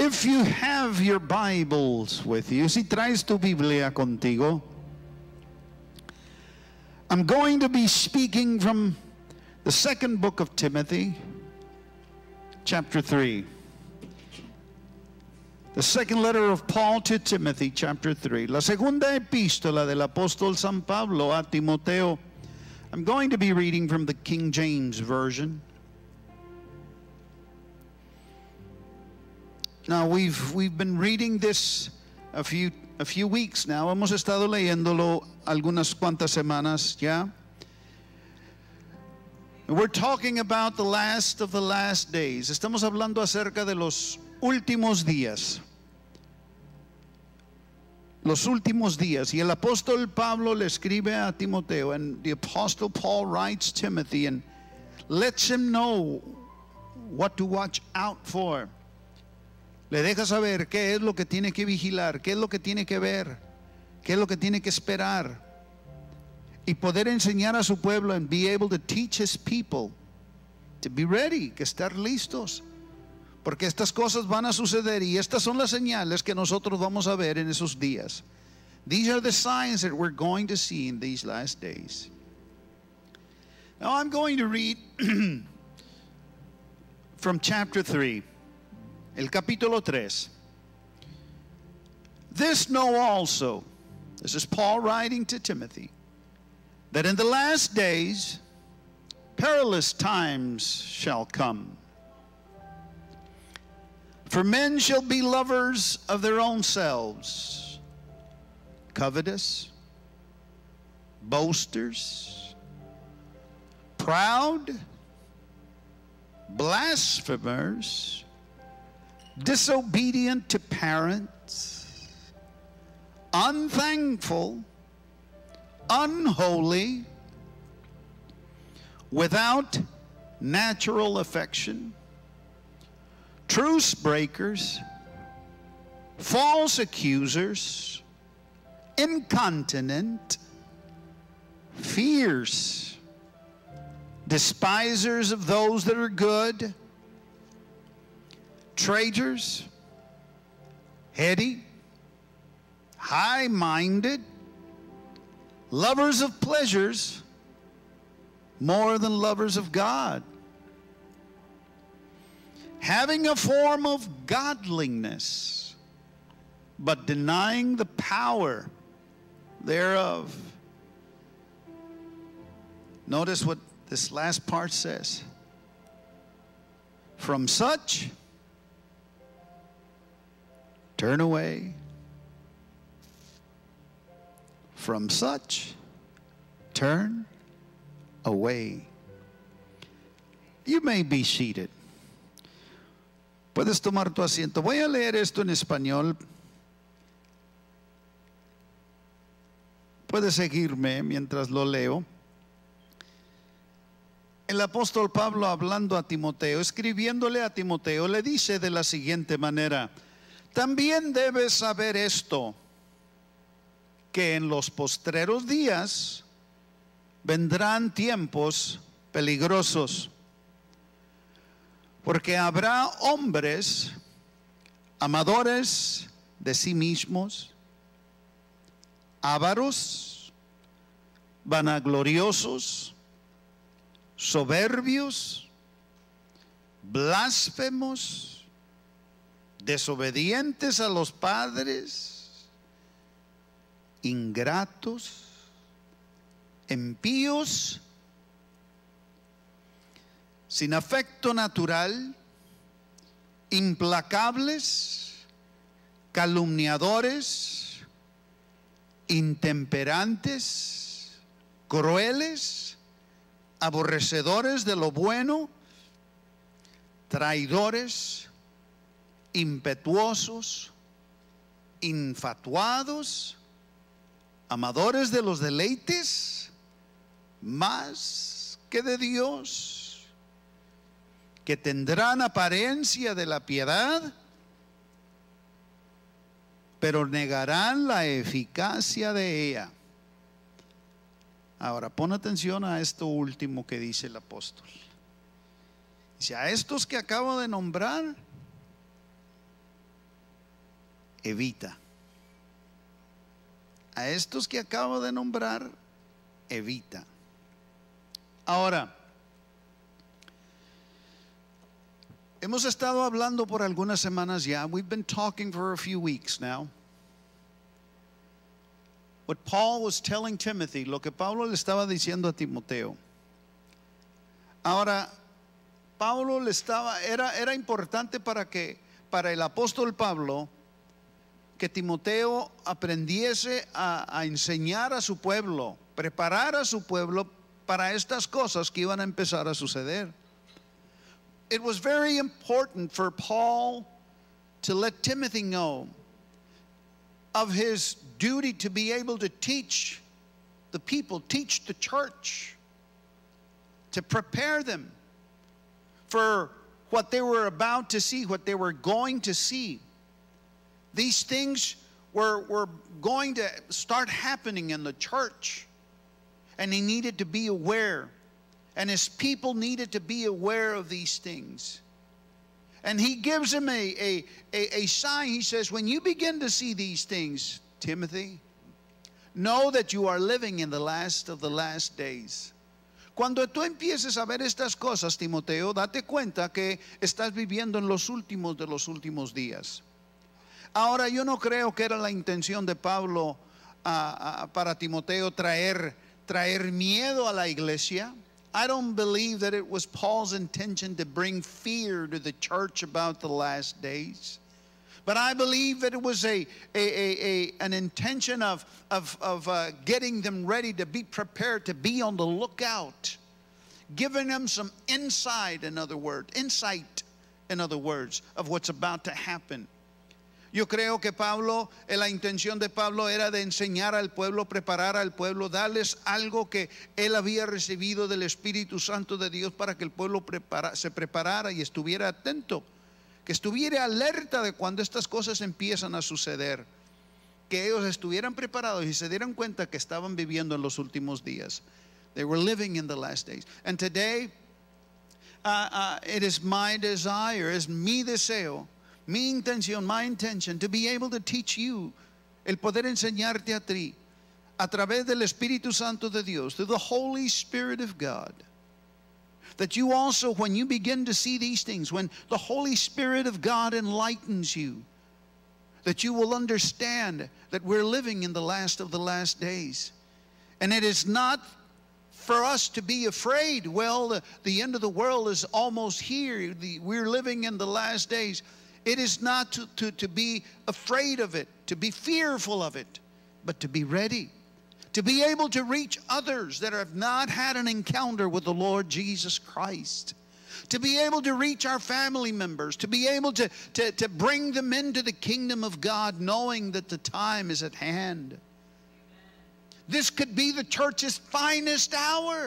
If you have your Bibles with you, si traes tu Biblia contigo, I'm going to be speaking from the second book of Timothy, chapter 3. The second letter of Paul to Timothy, chapter 3. La segunda epístola del apóstol San Pablo a Timoteo. I'm going to be reading from the King James Version. Now we've been reading this a few weeks now. Hemos estado leyéndolo algunas cuantas semanas ya. We're talking about the last of the last days. Estamos hablando acerca de los últimos días. Los últimos días. Y el apóstol Pablo le escribe a Timoteo, and the apostle Paul writes Timothy and lets him know what to watch out for. Le deja saber qué es lo que tiene que vigilar, qué es lo que tiene que ver, qué es lo que tiene que esperar. Y poder enseñar a su pueblo and be able to teach his people to be ready, que estar listos. Porque estas cosas van a suceder y estas son las señales que nosotros vamos a ver en esos días. These are the signs that we're going to see in these last days. Now I'm going to read from chapter 3, el capítulo 3. This know also, this is Paul writing to Timothy, that in the last days perilous times shall come. For men shall be lovers of their own selves, covetous, boasters, proud, blasphemers, disobedient to parents, unthankful, unholy, without natural affection, truce breakers, false accusers, incontinent, fierce, despisers of those that are good, traitors, heady, high-minded, lovers of pleasures more than lovers of God, having a form of godliness, but denying the power thereof. Notice what this last part says. From such, turn away. From such, turn away. You may be seated. Puedes tomar tu asiento. Voy a leer esto en español. Puedes seguirme mientras lo leo. El apóstol Pablo, hablando a Timoteo, escribiéndole a Timoteo, le dice de la siguiente manera: también debes saber esto, que en los postreros días vendrán tiempos peligrosos. Porque habrá hombres amadores de sí mismos, ávaros, vanagloriosos, soberbios, blasfemos, desobedientes a los padres, ingratos, impíos, sin afecto natural, implacables, calumniadores, intemperantes, crueles, aborrecedores de lo bueno, traidores, impetuosos, infatuados, amadores de los deleites más que de Dios, que tendrán apariencia de la piedad, pero negarán la eficacia de ella. Ahora, pon atención a esto último que dice el apóstol. Dice: a estos que acabo de nombrar, evita. A estos que acabo de nombrar, evita. Ahora, hemos estado hablando por algunas semanas ya. We've been talking for a few weeks now. What Paul was telling Timothy, lo que Pablo le estaba diciendo a Timoteo. Ahora, Pablo le estaba, era importante para el apóstol Pablo, que Timoteo aprendiese a enseñar a su pueblo, preparar a su pueblo para estas cosas que iban a empezar a suceder. It was very important for Paul to let Timothy know of his duty to be able to teach the people, teach the church, to prepare them for what they were about to see, what they were going to see. These things were going to start happening in the church, and he needed to be aware, and his people needed to be aware of these things. And he gives him a sign. He says, when you begin to see these things, Timothy, know that you are living in the last of the last days. Cuando tú empieces a ver estas cosas, Timoteo, date cuenta que estás viviendo en los últimos de los últimos días. Ahora, yo no creo que era la intención de Pablo para Timoteo traer miedo a la iglesia. I don't believe that it was Paul's intention to bring fear to the church about the last days. But I believe that it was an intention of getting them ready, to be prepared, to be on the lookout, giving them some insight, in other words, of what's about to happen. Yo creo que Pablo, la intención de Pablo era de enseñar al pueblo, preparar al pueblo, darles algo que él había recibido del Espíritu Santo de Dios para que el pueblo se preparara y estuviera atento, que estuviera alerta de cuando estas cosas empiezan a suceder, que ellos estuvieran preparados y se dieran cuenta que estaban viviendo en los últimos días. They were living in the last days. And today, it is my desire, es mi deseo, mi intención, my intention, to be able to teach you, el poder enseñarte a ti, a través del Espíritu Santo de Dios, through the Holy Spirit of God, that you also, when you begin to see these things, when the Holy Spirit of God enlightens you, that you will understand that we're living in the last of the last days. And it is not for us to be afraid. Well, the end of the world is almost here. We're living in the last days. It is not to be afraid of it, to be fearful of it, but to be ready, to be able to reach others that have not had an encounter with the Lord Jesus Christ, to be able to reach our family members, to be able to bring them into the kingdom of God, knowing that the time is at hand. This could be the church's finest hour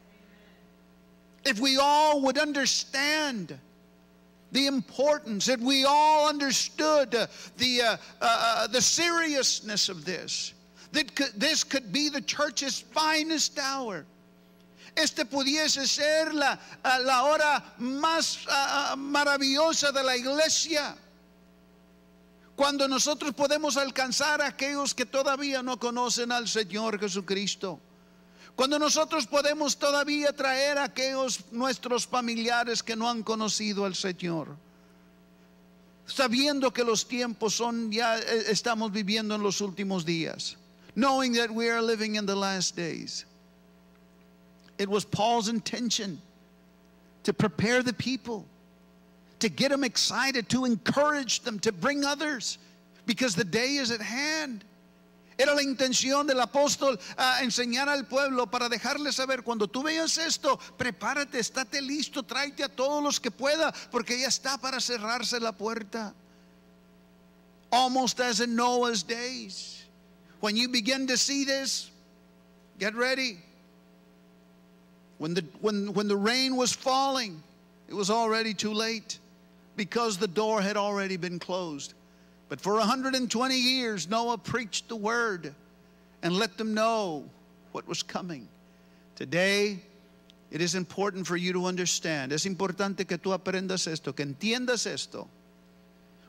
if we all would understand the importance, that we all understood the seriousness of this. This could be the church's finest hour. Este pudiese ser la hora más maravillosa de la iglesia, cuando nosotros podemos alcanzar a aquellos que todavía no conocen al Señor Jesucristo. Cuando nosotros podemos todavía traer a aquellos nuestros familiares que no han conocido al Señor, sabiendo que los tiempos ya estamos viviendo en los últimos días, knowing that we are living in the last days. It was Paul's intention to prepare the people, to get them excited, to encourage them, to bring others, because the day is at hand. Era la intención del apóstol enseñar al pueblo para dejarles saber, cuando tú veas esto, prepárate, estate listo, tráete a todos los que pueda, porque ya está para cerrarse la puerta. Almost as in Noah's days. When you begin to see this, get ready. When the rain was falling, it was already too late, because the door had already been closed. But for 120 years, Noah preached the word and let them know what was coming. Today, it is important for you to understand. Es importante que tú aprendas esto, que entiendas esto.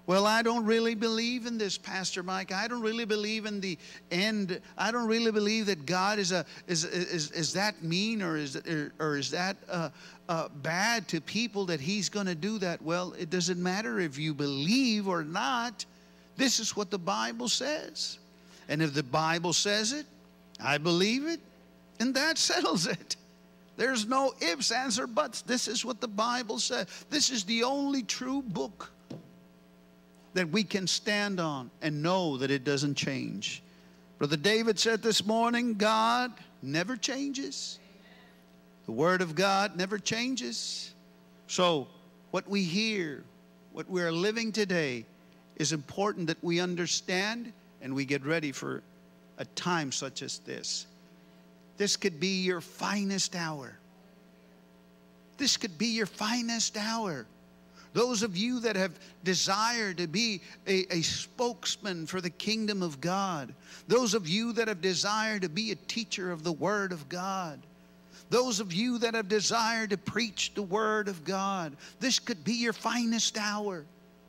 Well, I don't really believe in this, Pastor Mike. I don't really believe in the end. I don't really believe that God is that mean, or is that bad to people that He's going to do that. Well, it doesn't matter if you believe or not. This is what the Bible says. And if the Bible says it, I believe it, and that settles it. There's no ifs, ands, or buts. This is what the Bible says. This is the only true book that we can stand on and know that it doesn't change. Brother David said this morning, God never changes. The Word of God never changes. So what we hear, what we're living today, is important that we understand and we get ready for a time such as this. This could be your finest hour. This could be your finest hour. Those of you that have desired to be a spokesman for the kingdom of God. Those of you that have desired to be a teacher of the Word of God. Those of you that have desired to preach the Word of God. This could be your finest hour,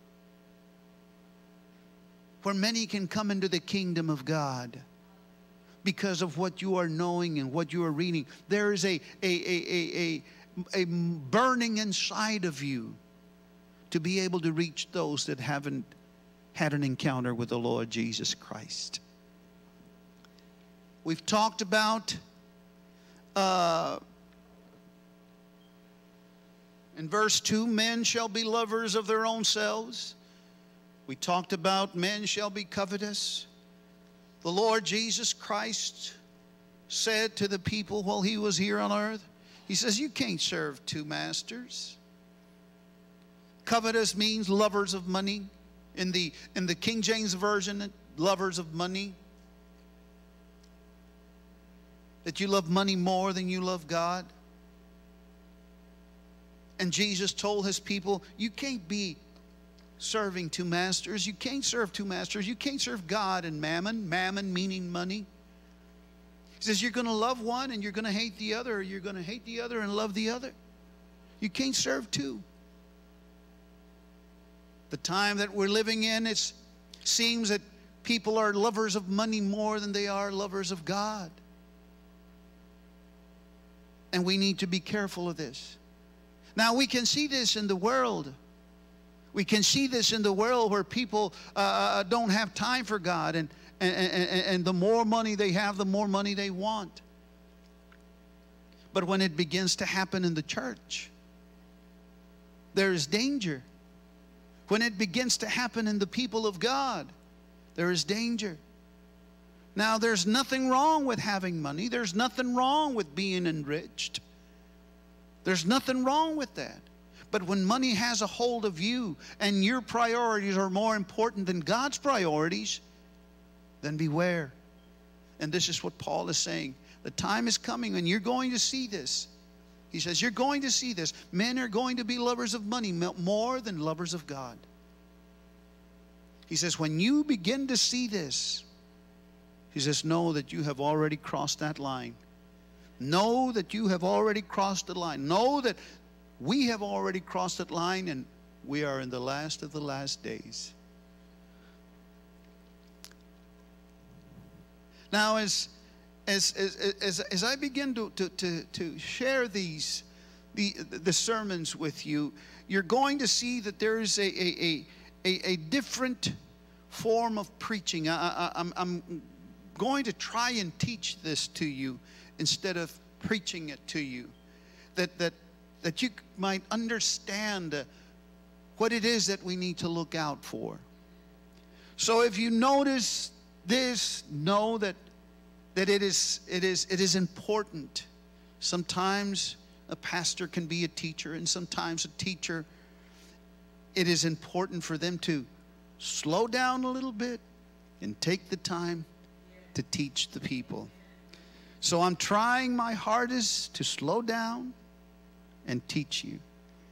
where many can come into the kingdom of God because of what you are knowing and what you are reading. There is a burning inside of you to be able to reach those that haven't had an encounter with the Lord Jesus Christ. We've talked about in verse 2, men shall be lovers of their own selves. We talked about men shall be covetous. The Lord Jesus Christ said to the people while He was here on earth, He says, you can't serve two masters. Covetous means lovers of money. In the King James Version, lovers of money. That you love money more than you love God. And Jesus told His people, you can't be serving two masters. You can't serve two masters. You can't serve God and mammon. Mammon meaning money. He says you're going to love one and you're going to hate the other, or you're going to hate the other and love the other. You can't serve two. The time that we're living in, it seems that people are lovers of money more than they are lovers of God. And we need to be careful of this. Now, we can see this in the world. We can see this in the world where people don't have time for God. And the more money they have, the more money they want. But when it begins to happen in the church, there is danger. When it begins to happen in the people of God, there is danger. Now, there's nothing wrong with having money. There's nothing wrong with being enriched. There's nothing wrong with that. But when money has a hold of you and your priorities are more important than God's priorities, then beware. And this is what Paul is saying. The time is coming and you're going to see this. He says, you're going to see this. Men are going to be lovers of money more than lovers of God. He says, when you begin to see this, he says, know that you have already crossed that line. Know that you have already crossed the line. Know that we have already crossed that line and we are in the last of the last days. Now, as I begin to share the sermons with you, you're going to see that there is a different form of preaching. I'm going to try and teach this to you instead of preaching it to you, that you might understand what it is that we need to look out for. So if you notice this, know that it is important. Sometimes a pastor can be a teacher, and sometimes a teacher, it is important for them to slow down a little bit and take the time to teach the people. So I'm trying my hardest to slow down and teach you.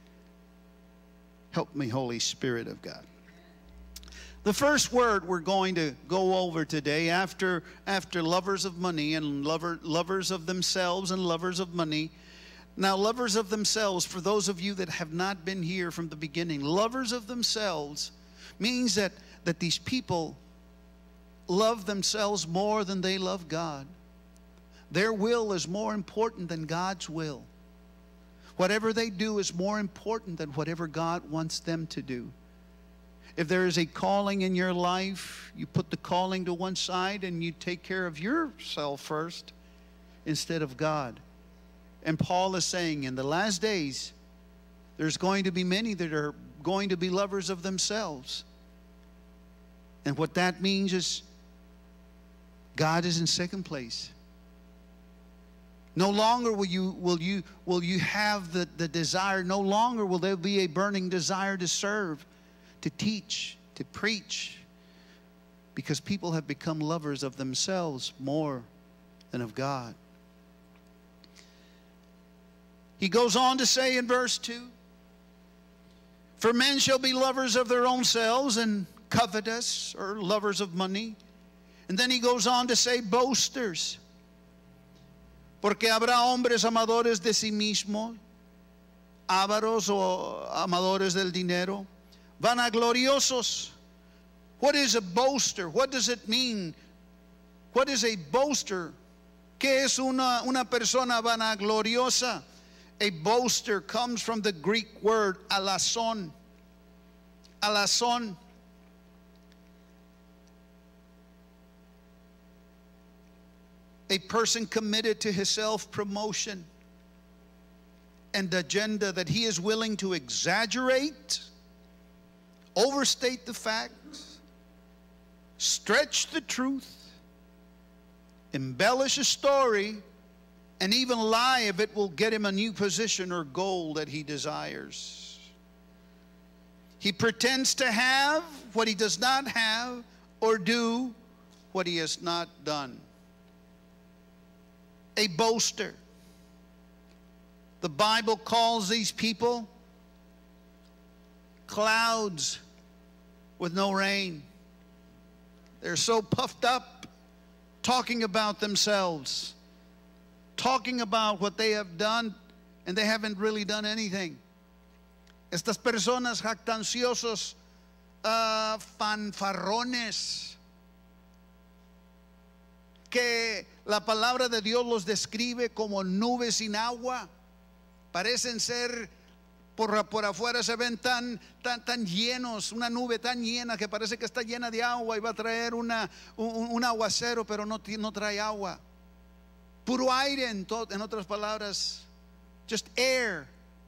Help me, Holy Spirit of God. The first word we're going to go over today, after lovers of money and lovers of themselves and lovers of money. Now, lovers of themselves, for those of you that have not been here from the beginning, lovers of themselves means that these people love themselves more than they love God. Their will is more important than God's will. Whatever they do is more important than whatever God wants them to do. If there is a calling in your life, you put the calling to one side and you take care of yourself first instead of God. And Paul is saying in the last days, there's going to be many that are going to be lovers of themselves. And what that means is God is in second place. No longer will you have the desire, no longer will there be a burning desire to serve, to teach, to preach, because people have become lovers of themselves more than of God. He goes on to say in verse 2, for men shall be lovers of their own selves and covetous, or lovers of money. And then he goes on to say boasters. Porque habrá hombres amadores de sí mismos, ávaros o amadores del dinero, vanagloriosos. What is a boaster? What does it mean? What is a boaster? ¿Qué es una persona vanagloriosa? A boaster comes from the Greek word alazon. Alazon. A person committed to his self-promotion and agenda, that he is willing to exaggerate, overstate the facts, stretch the truth, embellish a story, and even lie if it will get him a new position or goal that he desires. He pretends to have what he does not have, or do what he has not done. A boaster. The Bible calls these people clouds with no rain. They're so puffed up, talking about themselves, talking about what they have done, and they haven't really done anything. Estas personas jactanciosos, fanfarrones, que la palabra de Dios los describe como nubes sin agua. Parecen ser, por afuera se ven tan llenos, una nube tan llena que parece que está llena de agua y va a traer un aguacero, pero no trae agua. Puro aire, en otras palabras, just air.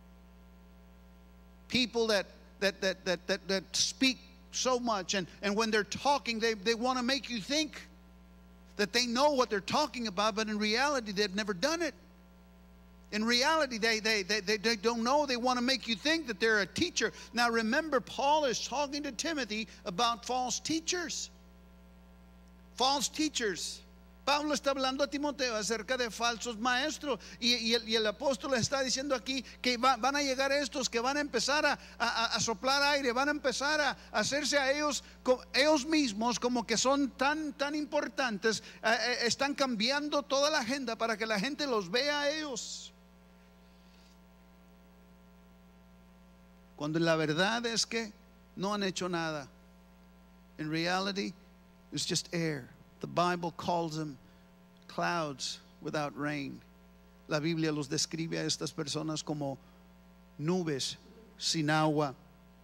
People that speak so much, and when they're talking, they want to make you think that they know what they're talking about, but in reality they've never done it. In reality they don't know. They want to make you think that they're a teacher. Now remember, Paul is talking to Timothy about false teachers. False teachers. Pablo está hablando a Timoteo acerca de falsos maestros, y el apóstol está diciendo aquí que van a llegar estos que van a empezar a soplar aire, van a empezar a hacerse a ellos mismos como que son tan importantes, están cambiando toda la agenda para que la gente los vea a ellos, cuando la verdad es que no han hecho nada. In reality, it's just air. The Bible calls them clouds without rain. La Biblia los describe a estas personas como nubes sin agua.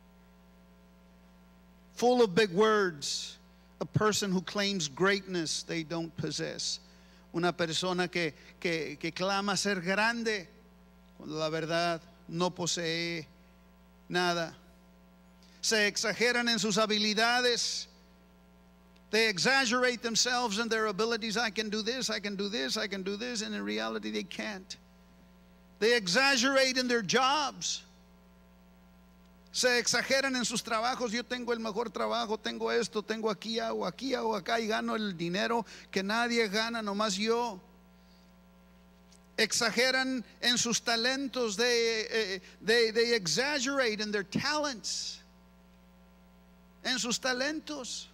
Full of big words. A person who claims greatness they don't possess. Una persona que clama ser grande cuando la verdad no posee nada. Se exageran en sus habilidades. They exaggerate themselves and their abilities. I can do this, I can do this, I can do this, and in reality they can't. They exaggerate in their jobs. Se exageran en sus trabajos. Yo tengo el mejor trabajo, tengo esto, tengo aquí, hago acá, y gano el dinero que nadie gana, nomás yo. Exageran en sus talentos. They exaggerate in their talents. En sus talentos.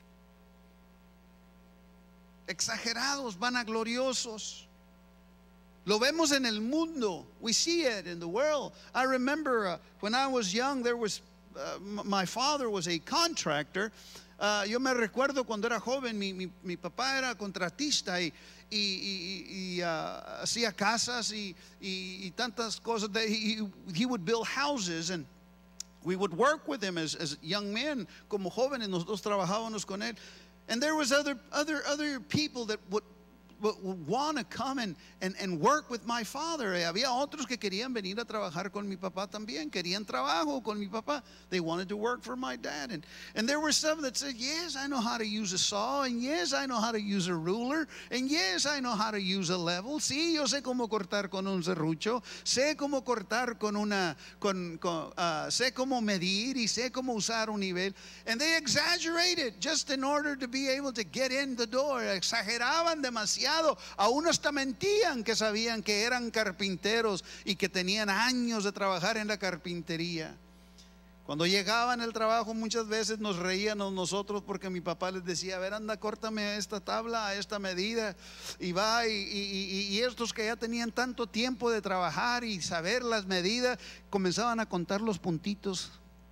Exagerados, vanagloriosos. Lo vemos en el mundo. We see it in the world. I remember when I was young, there was my father was a contractor. Yo me recuerdo cuando era joven, mi papá era contratista y hacía casas y tantas cosas. He would build houses, and we would work with him as young men, como jóvenes. Nosotros trabajábamos con él. And there was other people that would want to come and work with my father. Había otros que querían venir a trabajar con mi papá también. Querían trabajo con mi papá. They wanted to work for my dad. And there were some that said, yes, I know how to use a saw. And yes, I know how to use a ruler. And yes, I know how to use a level. Sí, yo sé cómo cortar con un serrucho. Sé cómo cortar sé cómo medir y sé cómo usar un nivel. And they exaggerated just in order to be able to get in the door. Exageraban demasiado. Aún hasta mentían que sabían que eran carpinteros y que tenían años de trabajar en la carpintería. Cuando llegaban al trabajo muchas veces nos reíamos nosotros porque mi papá les decía, a ver, anda, córtame esta tabla a esta medida, y va y estos que ya tenían tanto tiempo de trabajar y saber las medidas comenzaban a contar los puntitos.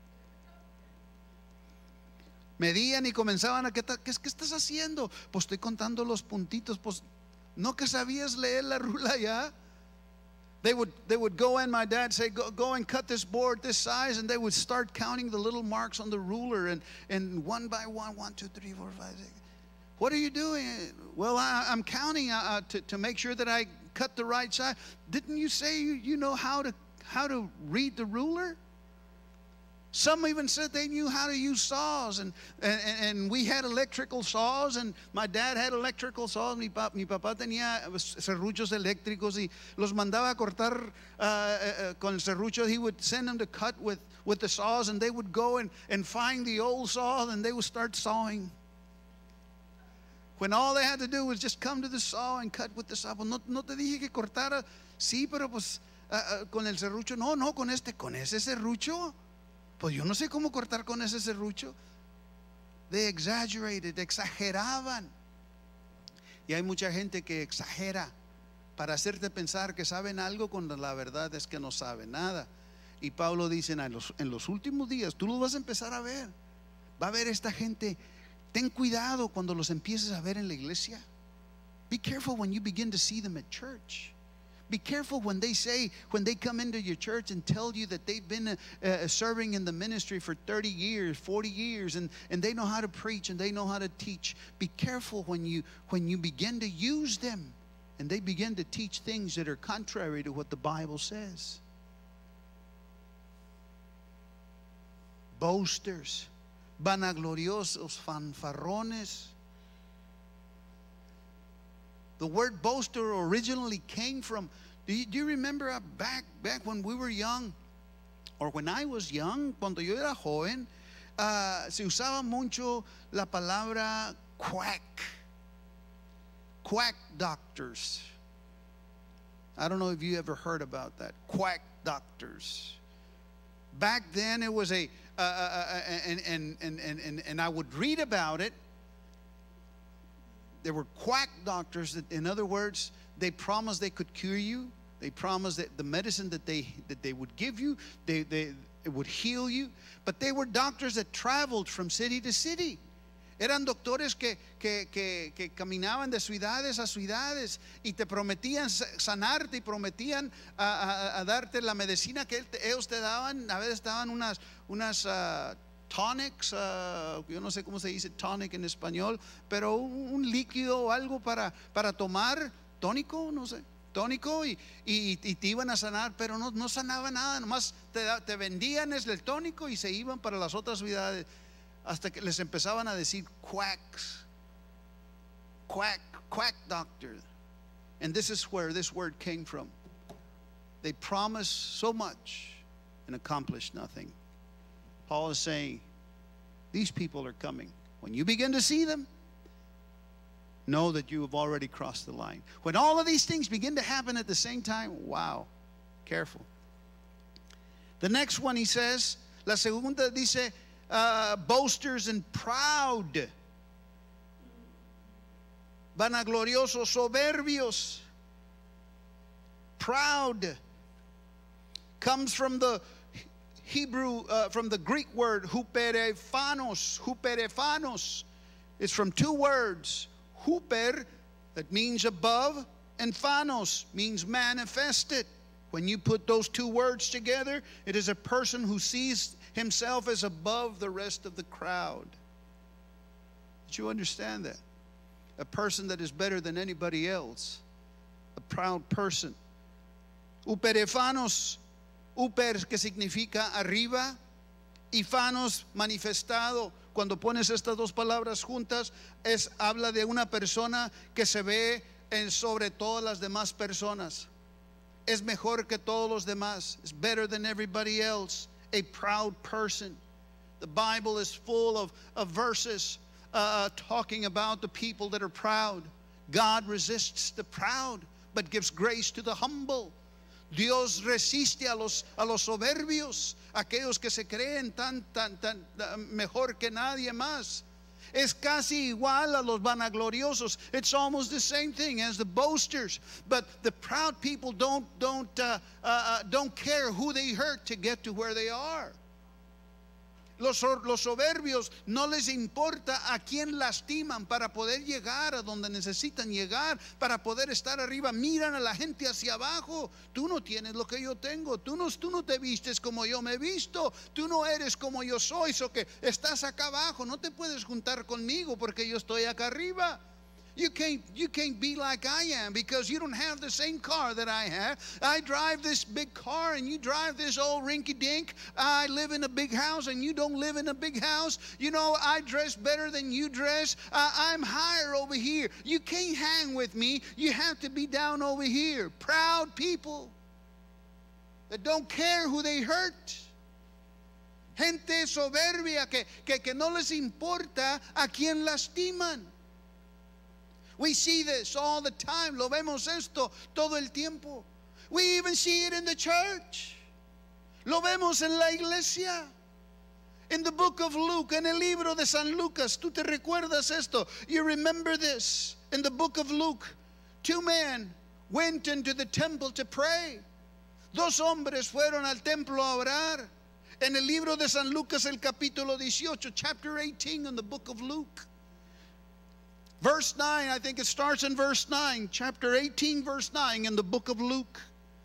Medían y comenzaban a, ¿qué estás haciendo? Pues estoy contando los puntitos. Pues no que sabías leer la rula ya. They would go in, my dad say, go and cut this board this size, and they would start counting the little marks on the ruler, and one by one, 1, 2, 3, 4, 5, 6. What are you doing? Well, I'm counting to make sure that I cut the right size. Didn't you say you know how to read the ruler? Some even said they knew how to use saws, and we had electrical saws, and my dad had electrical saws. Mi papá tenía serruchos eléctricos y los mandaba a cortar con el serrucho. He would send them to cut with the saws, and they would go and find the old saw, and they would start sawing. When all they had to do was just come to the saw and cut with the saw. Pues no te dije que cortara. Sí, pero pues con el serrucho. No, con ese serrucho. Pues yo no sé cómo cortar con ese serrucho. They exaggerated, exageraban. Y hay mucha gente que exagera para hacerte pensar que saben algo cuando la verdad es que no saben nada. Y Pablo dice, en los últimos días, tú los vas a empezar a ver. Va a haber esta gente. Ten cuidado cuando los empieces a ver en la iglesia. Be careful when you begin to see them at church. Be careful when they come into your church and tell you that they've been serving in the ministry for 30 years, 40 years, and they know how to preach and they know how to teach. Be careful when you begin to use them and they begin to teach things that are contrary to what the Bible says. Boasters, vanagloriosos, fanfarrones. The word boaster originally came from, do you remember back when we were young, or when I was young, cuando yo era joven, se usaba mucho la palabra quack doctors. I don't know if you ever heard about that, quack doctors. Back then it was and I would read about it. There were quack doctors that, in other words, they promised they could cure you. They promised that the medicine that they would give you, it would heal you. But they were doctors that traveled from city to city. Eran doctores que caminaban de ciudades a ciudades y te prometían sanarte y prometían a darte la medicina que ellos te daban. A veces daban unas tonics, yo no sé cómo se dice tonic en español, pero un líquido o algo para tomar, tónico, no sé, tónico, y te iban a sanar, pero no sanaba nada, nomás te vendían el tónico y se iban para las otras ciudades, hasta que les empezaban a decir quack doctor. And this is where this word came from. They promised so much and accomplished nothing. Paul is saying, these people are coming. When you begin to see them, know that you have already crossed the line. When all of these things begin to happen at the same time, wow, careful. The next one he says, la segunda dice, boasters and proud, vanagloriosos, soberbios. Proud comes from the Hebrew, from the Greek word huperephanos. Huperephanos is from two words. Huper, that means above, and phanos means manifested. When you put those two words together, it is a person who sees himself as above the rest of the crowd. Did you understand that? A person that is better than anybody else. A proud person. Uperephanos, uper que significa arriba, y phanos manifestado. Cuando pones estas dos palabras juntas, habla de una persona que se ve sobre todas las demás personas. Es mejor que todos los demás. Is better than everybody else. A proud person. The Bible is full of verses talking about the people that are proud. God resists the proud, but gives grace to the humble. Dios resiste a los soberbios, aquellos que se creen tan mejor que nadie más. Es casi igual a los vanagloriosos. It's almost the same thing as the boasters. But the proud people don't care who they hurt to get to where they are. Los soberbios no les importa a quién lastiman para poder llegar a donde necesitan llegar, para poder estar arriba. Miran a la gente hacia abajo. Tú no tienes lo que yo tengo. Tú no te vistes como yo me he visto. Tú no eres como yo soy. So que estás acá abajo. No te puedes juntar conmigo porque yo estoy acá arriba. You can't be like I am because you don't have the same car that I have. I drive this big car and you drive this old rinky-dink. I live in a big house and you don't live in a big house. You know, I dress better than you dress. I'm higher over here. You can't hang with me. You have to be down over here. Proud people that don't care who they hurt. Gente soberbia que no les importa a quien lastiman. We see this all the time. Lo vemos esto todo el tiempo. We even see it in the church. Lo vemos en la iglesia. In the book of Luke, en el libro de San Lucas, ¿tú te recuerdas esto? You remember this? In the book of Luke, two men went into the temple to pray. Dos hombres fueron al templo a orar. En el libro de San Lucas, el capítulo 18, chapter 18 in the book of Luke. Verse 9, I think it starts in verse 9, chapter 18, verse 9 in the book of Luke.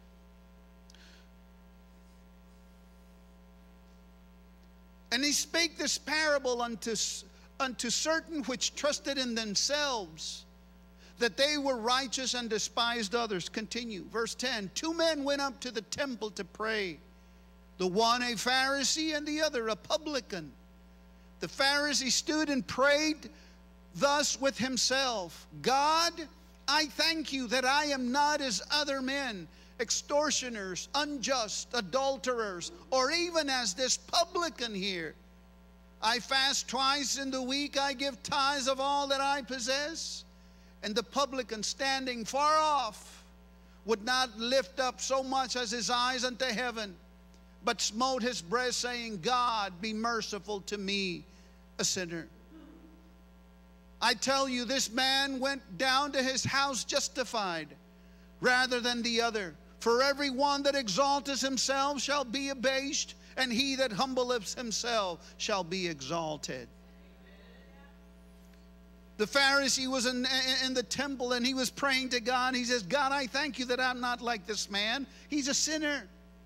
And he spake this parable unto certain which trusted in themselves, that they were righteous and despised others. Continue, verse 10. Two men went up to the temple to pray, the one a Pharisee and the other a publican. The Pharisee stood and prayed thus with himself, God, I thank you that I am not as other men, extortioners, unjust, adulterers, or even as this publican here. I fast twice in the week, I give tithes of all that I possess. And the publican, standing far off, would not lift up so much as his eyes unto heaven, but smote his breast, saying, God, be merciful to me, a sinner. I tell you, this man went down to his house justified rather than the other. For every one that exalteth himself shall be abased, and he that humbleth himself shall be exalted. The Pharisee was in the temple and he was praying to God. He says, God, I thank you that I'm not like this man. He's a sinner.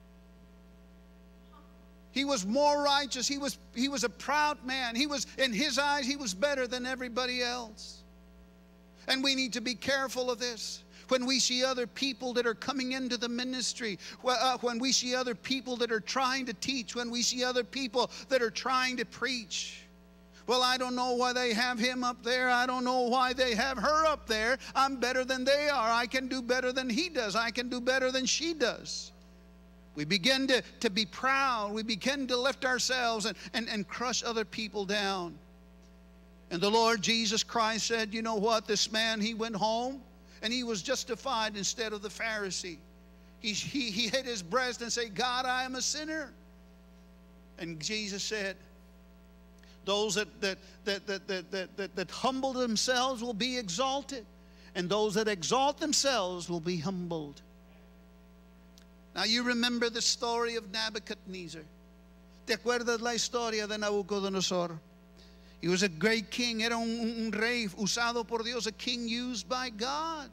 He was more righteous. He was a proud man. In his eyes, he was better than everybody else. And we need to be careful of this. When we see other people that are coming into the ministry, when we see other people that are trying to teach, when we see other people that are trying to preach. Well, I don't know why they have him up there. I don't know why they have her up there. I'm better than they are. I can do better than he does. I can do better than she does. We begin to be proud. We begin to lift ourselves and crush other people down. And the Lord Jesus Christ said, you know what? This man, he went home and he was justified instead of the Pharisee. He hit his breast and said, God, I am a sinner. And Jesus said, those that humble themselves will be exalted, and those that exalt themselves will be humbled. Now you remember the story of Nebuchadnezzar. ¿Te acuerdas la historia de Nabucodonosor? He was a great king. Era un rey usado por Dios, a king used by God.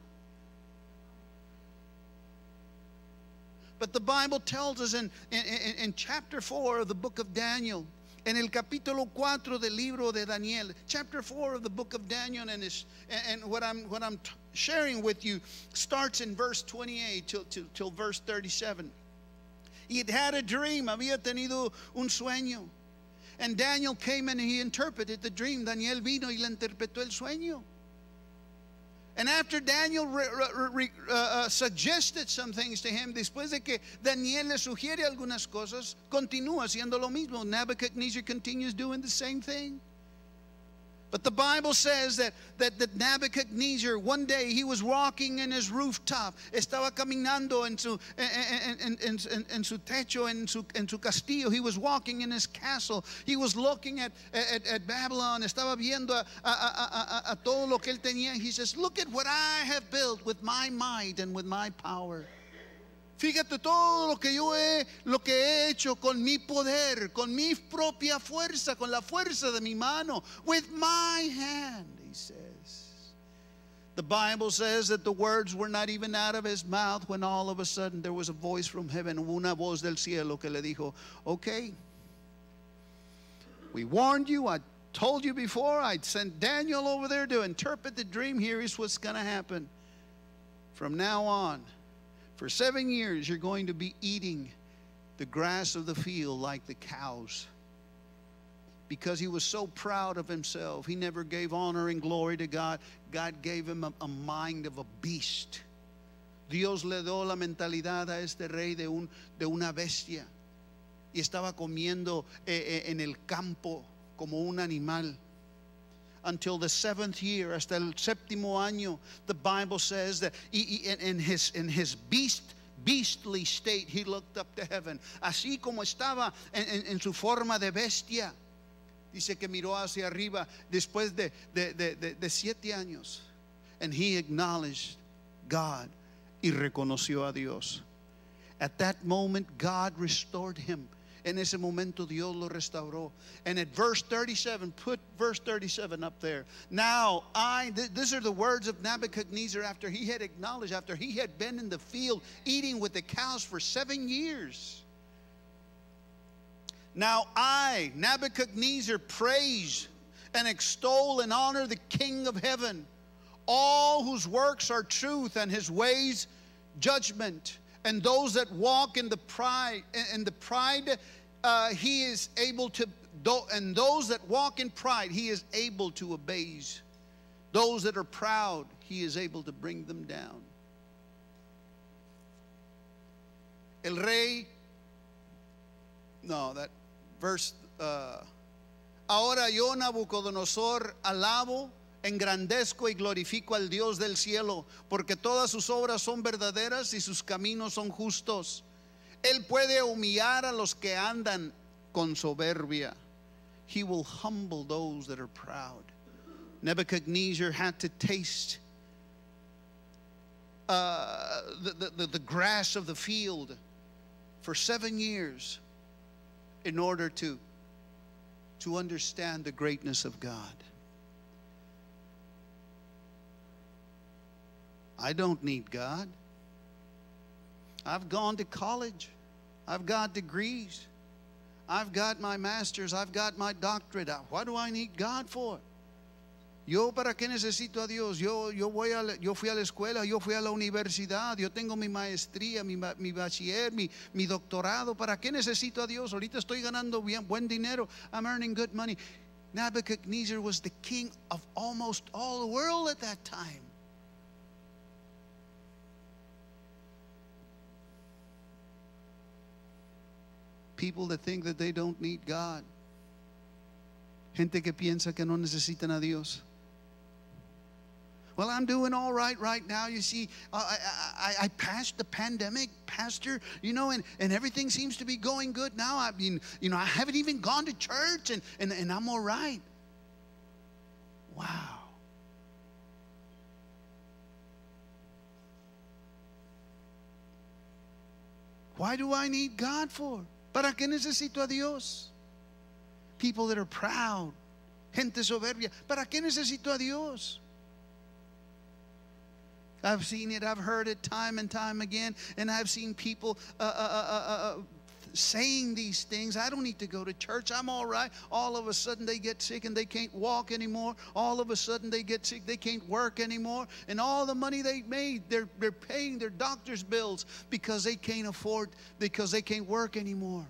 But the Bible tells us in chapter 4 of the book of Daniel, en el capítulo 4 del libro de Daniel, chapter 4 of the book of Daniel, and what I'm sharing with you starts in verse 28 till verse 37. He had a dream, había tenido un sueño. And Daniel came and he interpreted the dream. Daniel vino y le interpretó el sueño. And after Daniel suggested some things to him, después de que Daniel le sugiere algunas cosas, continúa haciendo lo mismo. Nebuchadnezzar continues doing the same thing. But the Bible says that Nebuchadnezzar, one day he was walking in his rooftop. Estaba caminando en su techo, en su castillo. He was walking in his castle. He was looking at Babylon. Estaba viendo a todo lo que él tenía. He says, look at what I have built with my might and with my power. Fíjate todo lo que he hecho con mi poder, con mi propia fuerza, con la fuerza de mi mano, with my hand, he says. The Bible says that the words were not even out of his mouth when all of a sudden there was a voice from heaven, una voz del cielo que le dijo, okay, we warned you, I told you before, I'd sent Daniel over there to interpret the dream. Here is what's going to happen. From now on, for 7 years, you're going to be eating the grass of the field like the cows. Because he was so proud of himself, he never gave honor and glory to God. God gave him a mind of a beast. Dios le dio la mentalidad a este rey de una bestia. Y estaba comiendo en el campo como un animal. Until the 7th year, hasta el séptimo año, the Bible says that in his beastly state, he looked up to heaven. Así como estaba en su forma de bestia, dice que miró hacia arriba después de 7 años. And he acknowledged God y reconoció a Dios. At that moment, God restored him. En ese momento Dios lo restauró. And at verse 37, put verse 37 up there. Now these are the words of Nebuchadnezzar after he had acknowledged, after he had been in the field eating with the cows for 7 years. Now I, Nebuchadnezzar, praise and extol and honor the King of heaven, all whose works are truth and his ways judgment. And those that walk in the pride, he is able to. And those that walk in pride, he is able to abase. Those that are proud, he is able to bring them down. El rey. No, that verse. Ahora yo, Nabucodonosor, alabo, engrandezco y glorifico al Dios del cielo, porque todas sus obras son verdaderas y sus caminos son justos. Él puede humillar a los que andan con soberbia. He will humble those that are proud. Nebuchadnezzar had to taste the grass of the field for 7 years in order to understand the greatness of God. I don't need God. I've gone to college. I've got degrees. I've got my master's. I've got my doctorate. What do I need God for? Yo para qué necesito a Dios? Yo fui a la escuela, yo fui a la universidad, yo tengo mi maestría, mi bachiller, mi doctorado. ¿Para qué necesito a Dios? Ahorita estoy ganando buen dinero. I'm earning good money. Nebuchadnezzar was the king of almost all the world at that time. People that think that they don't need God. Gente que piensa que no necesitan a Dios. Well, I'm doing all right now. You see, I passed the pandemic, Pastor, you know, and everything seems to be going good now. I mean, you know, I haven't even gone to church and I'm all right. Wow. Why do I need God for? ¿Para qué necesito a Dios? People that are proud, gente soberbia. ¿Para qué necesito a Dios? I've seen it, I've heard it time and time again, and I've seen people saying these things. I don't need to go to church, I'm all right. All of a sudden they get sick and they can't walk anymore. All of a sudden they get sick, they can't work anymore. And all the money they made, they're paying their doctor's bills because they can't afford, because they can't work anymore.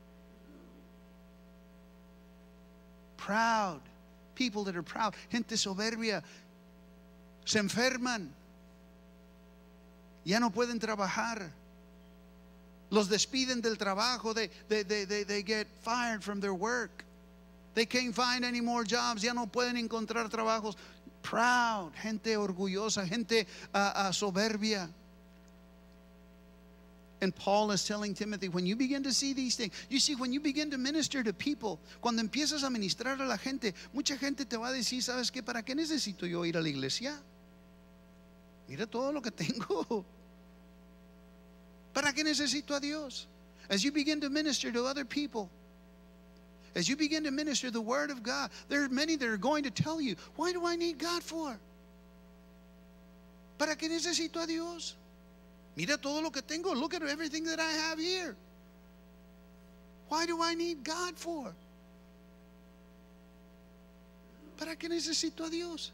Proud. People that are proud. Gente soberbia. Se enferman. Ya no pueden trabajar. Los despiden del trabajo. They get fired from their work. They can't find any more jobs. Ya no pueden encontrar trabajos. Proud. Gente orgullosa. Gente soberbia. And Paul is telling Timothy, when you begin to see these things, you see, when you begin to minister to people, cuando empiezas a ministrar a la gente, mucha gente te va a decir, ¿sabes qué? ¿Para qué necesito yo ir a la iglesia? Mira todo lo que tengo. ¿Para qué necesito a Dios? As you begin to minister to other people, as you begin to minister the word of God, there are many that are going to tell you, why do I need God for? ¿Para qué necesito a Dios? Mira todo lo que tengo. Look at everything that I have here. Why do I need God for? ¿Para qué necesito a Dios?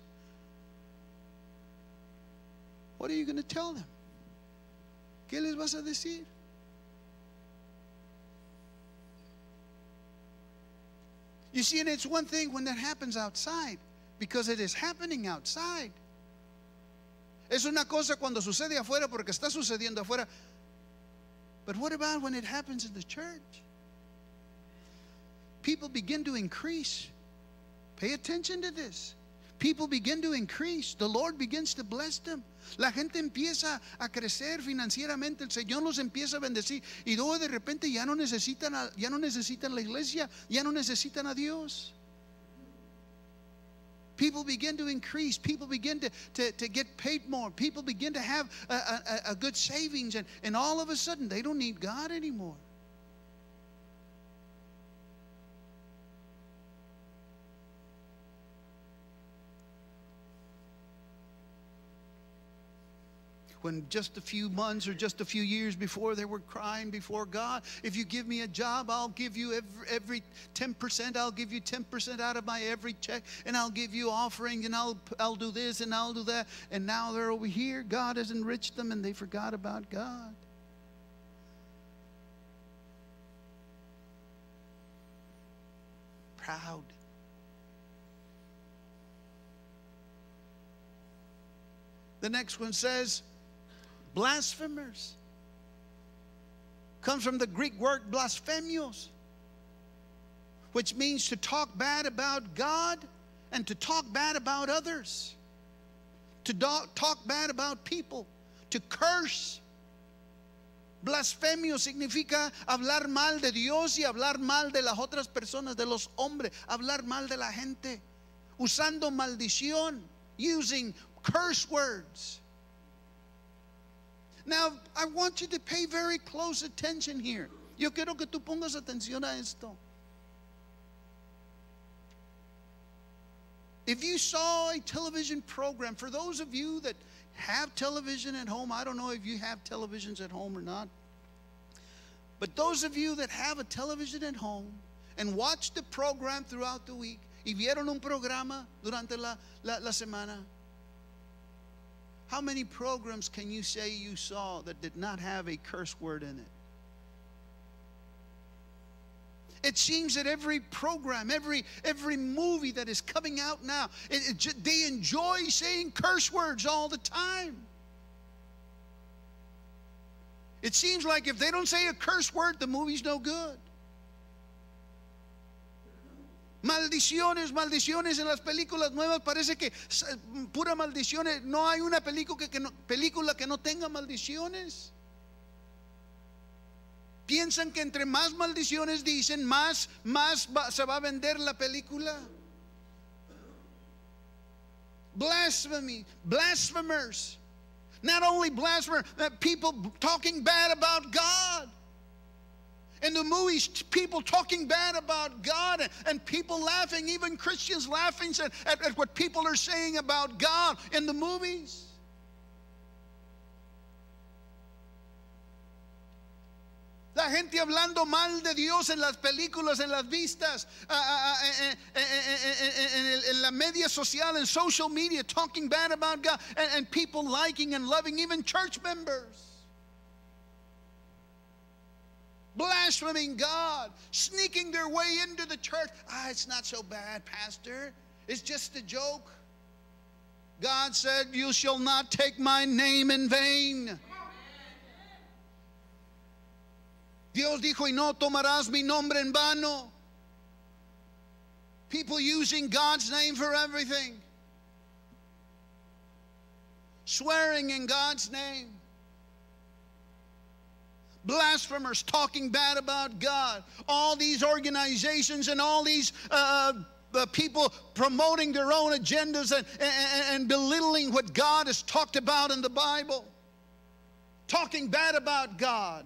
What are you going to tell them? ¿Qué les vas a decir? You see, and it's one thing when that happens outside, because it is happening outside. Es una cosa cuando sucede afuera porque está sucediendo afuera. But what about when it happens in the church? People begin to increase. Pay attention to this. People begin to increase. The Lord begins to bless them. La gente empieza a crecer financieramente. El Señor los empieza a bendecir. Y luego de repente ya no necesitan la iglesia. Ya no necesitan a Dios. People begin to increase. People begin to get paid more. People begin to have a good savings. And all of a sudden, they don't need God anymore. When just a few months or just a few years before, they were crying before God, if you give me a job, I'll give you every 10%, I'll give you 10% out of my every check, and I'll give you offering, and I'll do this and I'll do that. And now they're over here. God has enriched them and they forgot about God. Proud. The next one says, blasphemers. Comes from the Greek word blasphemios, which means to talk bad about God and to talk bad about others, to talk bad about people, to curse. Blasfemio significa hablar mal de Dios y hablar mal de las otras personas, de los hombres, hablar mal de la gente, usando maldición, using curse words. Now, I want you to pay very close attention here. Yo quiero que tú pongas atención a esto. If you saw a television program, for those of you that have television at home, I don't know if you have televisions at home or not, but those of you that have a television at home and watch the program throughout the week, y vieron un programa durante la semana, how many programs can you say you saw that did not have a curse word in it? It seems that every program, every movie that is coming out now, they enjoy saying curse words all the time. It seems like if they don't say a curse word, the movie's no good. Maldiciones, maldiciones en las películas nuevas, parece que pura maldiciones. No hay una película que no tenga maldiciones. Piensan que entre más maldiciones dicen, más se va a vender la película. Blasphemy, blasphemers. Not only blasphemers, people talking bad about God. In the movies, people talking bad about God and people laughing, even Christians laughing at what people are saying about God in the movies. La gente hablando mal de Dios en las películas, en las vistas, en la media social, en social media, talking bad about God, and people liking and loving, even church members. Blaspheming God, sneaking their way into the church. It's not so bad, Pastor. It's just a joke. God said, you shall not take my name in vain. Dios dijo, y no tomarás mi nombre en vano. People using God's name for everything. Swearing in God's name. Blasphemers talking bad about God. All these organizations and all these people promoting their own agendas and belittling what God has talked about in the Bible. Talking bad about God.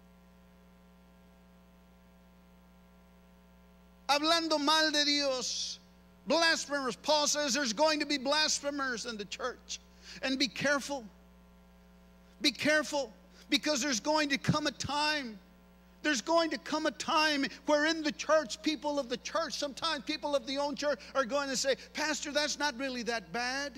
Hablando mal de Dios. Blasphemers. Paul says there's going to be blasphemers in the church. And be careful. Be careful. Because there's going to come a time. There's going to come a time where in the church, people of the church, sometimes people of the own church are going to say, Pastor, that's not really that bad.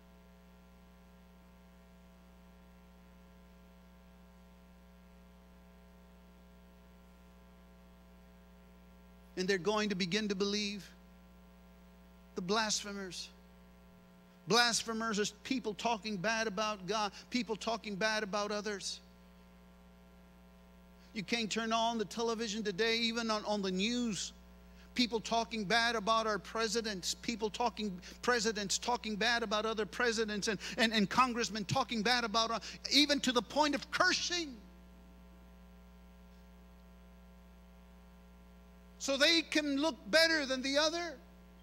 And they're going to begin to believe. The blasphemers. Blasphemers is people talking bad about God, people talking bad about others. You can't turn on the television today, even on the news. People talking bad about our presidents, presidents talking bad about other presidents, and congressmen talking bad about, even to the point of cursing. So they can look better than the other.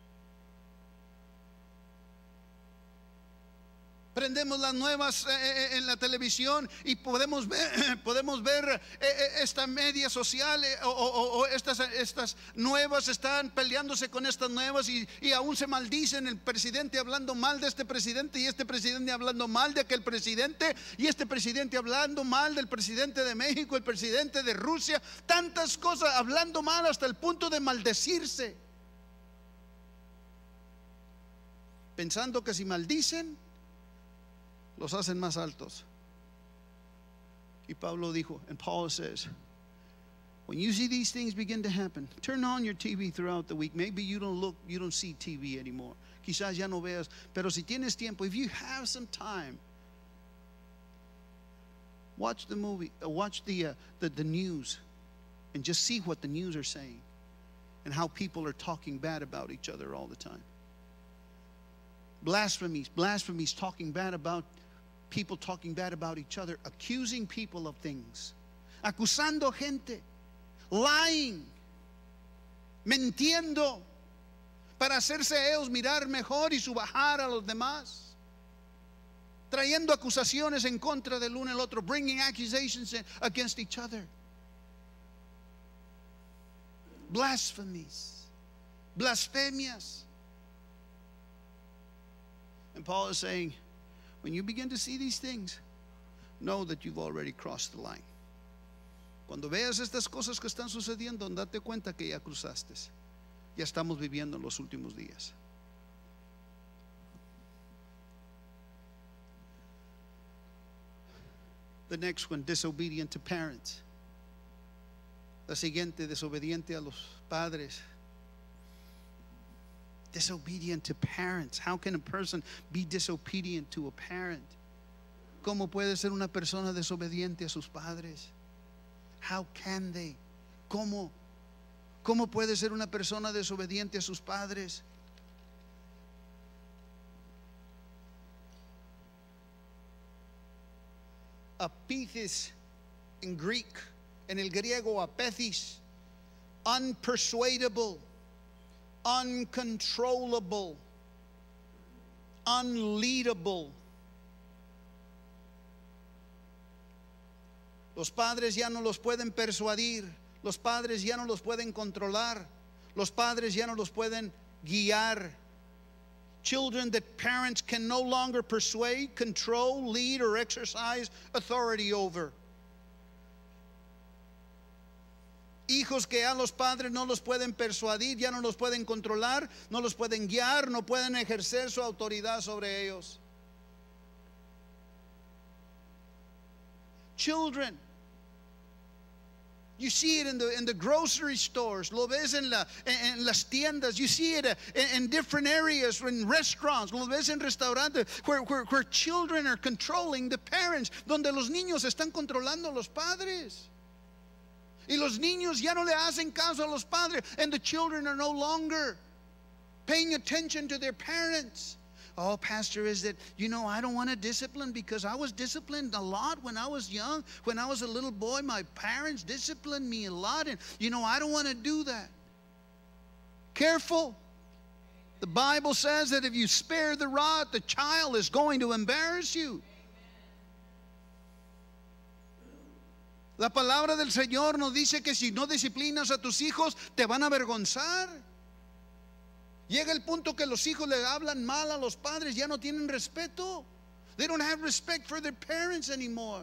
Prendemos las nuevas en la televisión y podemos ver esta media social o estas nuevas están peleándose con estas nuevas y aún se maldicen, el presidente hablando mal de este presidente y este presidente hablando mal de aquel presidente y este presidente hablando mal del presidente de México, el presidente de Rusia, tantas cosas, hablando mal hasta el punto de maldecirse, pensando que si maldicen los hacen más altos. Y Pablo dijo, and Paul says, when you see these things begin to happen, turn on your TV throughout the week. Maybe you don't see TV anymore. Quizás ya no veas, pero si tienes tiempo, if you have some time, watch the movie, watch the news, and just see what the news are saying and how people are talking bad about each other all the time. Blasphemies, talking bad about people, talking bad about each other, accusing people of things, acusando gente, lying, mintiendo para hacerse ellos mirar mejor y subajar a los demás, trayendo acusaciones en contra del uno y el otro, bringing accusations against each other. Blasphemies, blasphemias. And Paul is saying, when you begin to see these things, know that you've already crossed the line. Cuando veas estas cosas que están sucediendo, date cuenta que ya cruzaste. Ya estamos viviendo en los últimos días. The next one, disobedient to parents. La siguiente, desobediente a los padres. Disobedient to parents. How can a person be disobedient to a parent? ¿Cómo puede ser una persona desobediente a sus padres? How can they? ¿Cómo puede ser una persona desobediente a sus padres? Apethis in Greek, en el griego apethis, unpersuadable, uncontrollable, unleadable. Los padres ya no los pueden persuadir, Los padres ya no los pueden controlar. Los padres ya no los pueden guiar. Children that parents can no longer persuade, control, lead, or exercise authority over. Hijos que ya los padres no los pueden persuadir, ya no los pueden controlar, no los pueden guiar, no pueden ejercer su autoridad sobre ellos. Children, you see it in the grocery stores, lo ves en las tiendas, you see it in different areas, in restaurants, lo ves en restaurantes, where children are controlling the parents, donde los niños están controlando a los padres. Y los niños ya no le hacen caso a los padres, and the children are no longer paying attention to their parents. Oh, Pastor, is that, I don't want to discipline because I was disciplined a lot when I was young. When I was a little boy, my parents disciplined me a lot, and, I don't want to do that. Careful. The Bible says that if you spare the rod, the child is going to embarrass you. La palabra del Señor nos dice que si no disciplinas a tus hijos, te van a avergonzar. Llega el punto que los hijos le hablan mal a los padres, ya no tienen respeto. They don't have respect for their parents anymore.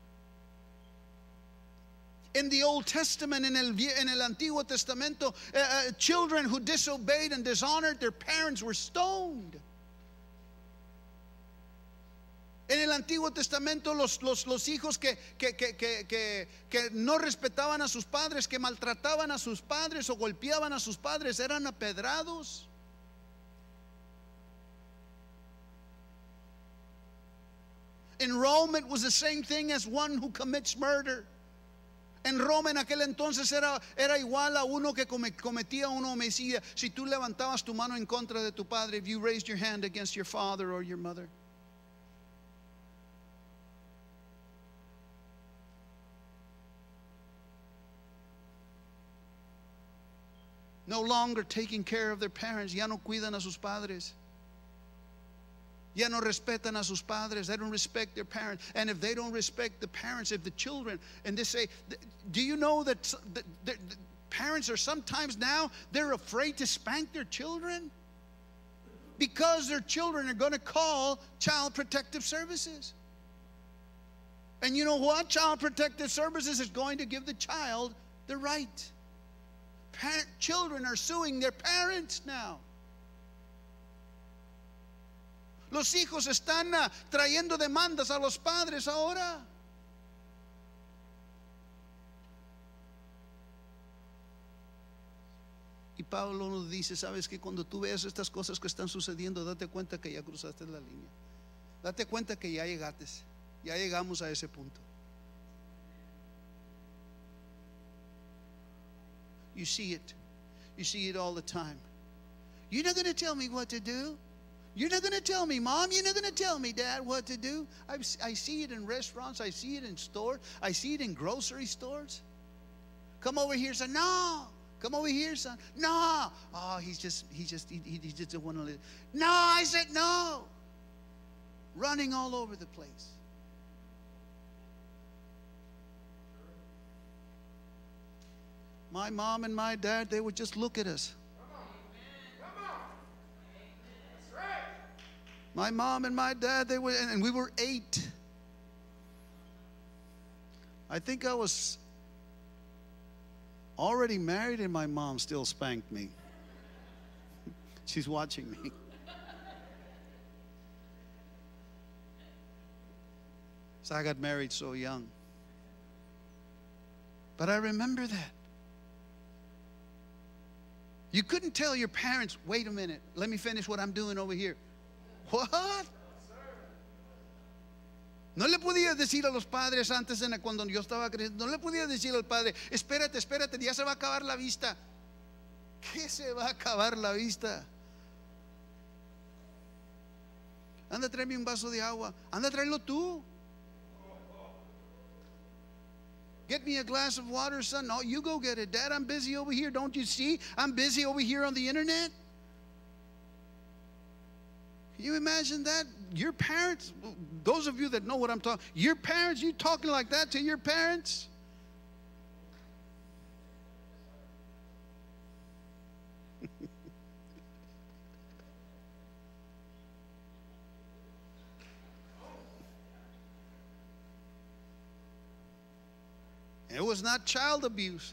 In the Old Testament, en el Antiguo Testamento, children who disobeyed and dishonored their parents were stoned. En el Antiguo Testamento, los hijos que no respetaban a sus padres, que maltrataban a sus padres o golpeaban a sus padres, eran apedrados. In Rome, it was the same thing as one who commits murder. En Roma en aquel entonces era igual a uno que cometía un homicidio. Si tú levantabas tu mano en contra de tu padre, if you raised your hand against your father or your mother. No longer taking care of their parents. Ya no cuidan a sus padres. Ya no respetan a sus padres. They don't respect their parents. And if they don't respect the parents, if the children, and they say, do you know that the parents are sometimes now, they're afraid to spank their children? Because their children are going to call Child Protective Services. And you know what? Child Protective Services is going to give the child the right. Children are suing their parents now. Los hijos están trayendo demandas a los padres ahora. Y Pablo nos dice, sabes que cuando tú veas estas cosas que están sucediendo, date cuenta que ya cruzaste la línea. Date cuenta que ya llegaste. Ya llegamos a ese punto. You see it. You see it all the time. You're not going to tell me what to do. You're not going to tell me, Mom. You're not going to tell me, Dad, what to do. I see it in restaurants. I see it in stores. I see it in grocery stores. Come over here, son. No. Come over here, son. No. Oh, he just don't want to live. No, I said no. Running all over the place. My mom and my dad, they would just look at us. My mom and my dad, they would, and we were 8. I think I was already married and my mom still spanked me. She's watching me. So I got married so young. But I remember that. You couldn't tell your parents, wait a minute, let me finish what I'm doing over here. What? No le podía decir a los padres antes, cuando yo estaba creciendo, no le podía decir al padre, espérate, ya se va a acabar la vista. ¿Qué se va a acabar la vista? Anda, tráeme un vaso de agua. Anda, tráelo tú. Get me a glass of water, son. No, you go get it. Dad, I'm busy over here. Don't you see? I'm busy over here on the internet. Can you imagine that? Your parents, those of you that know what I'm talking, your parents, you talking like that to your parents? It was not child abuse.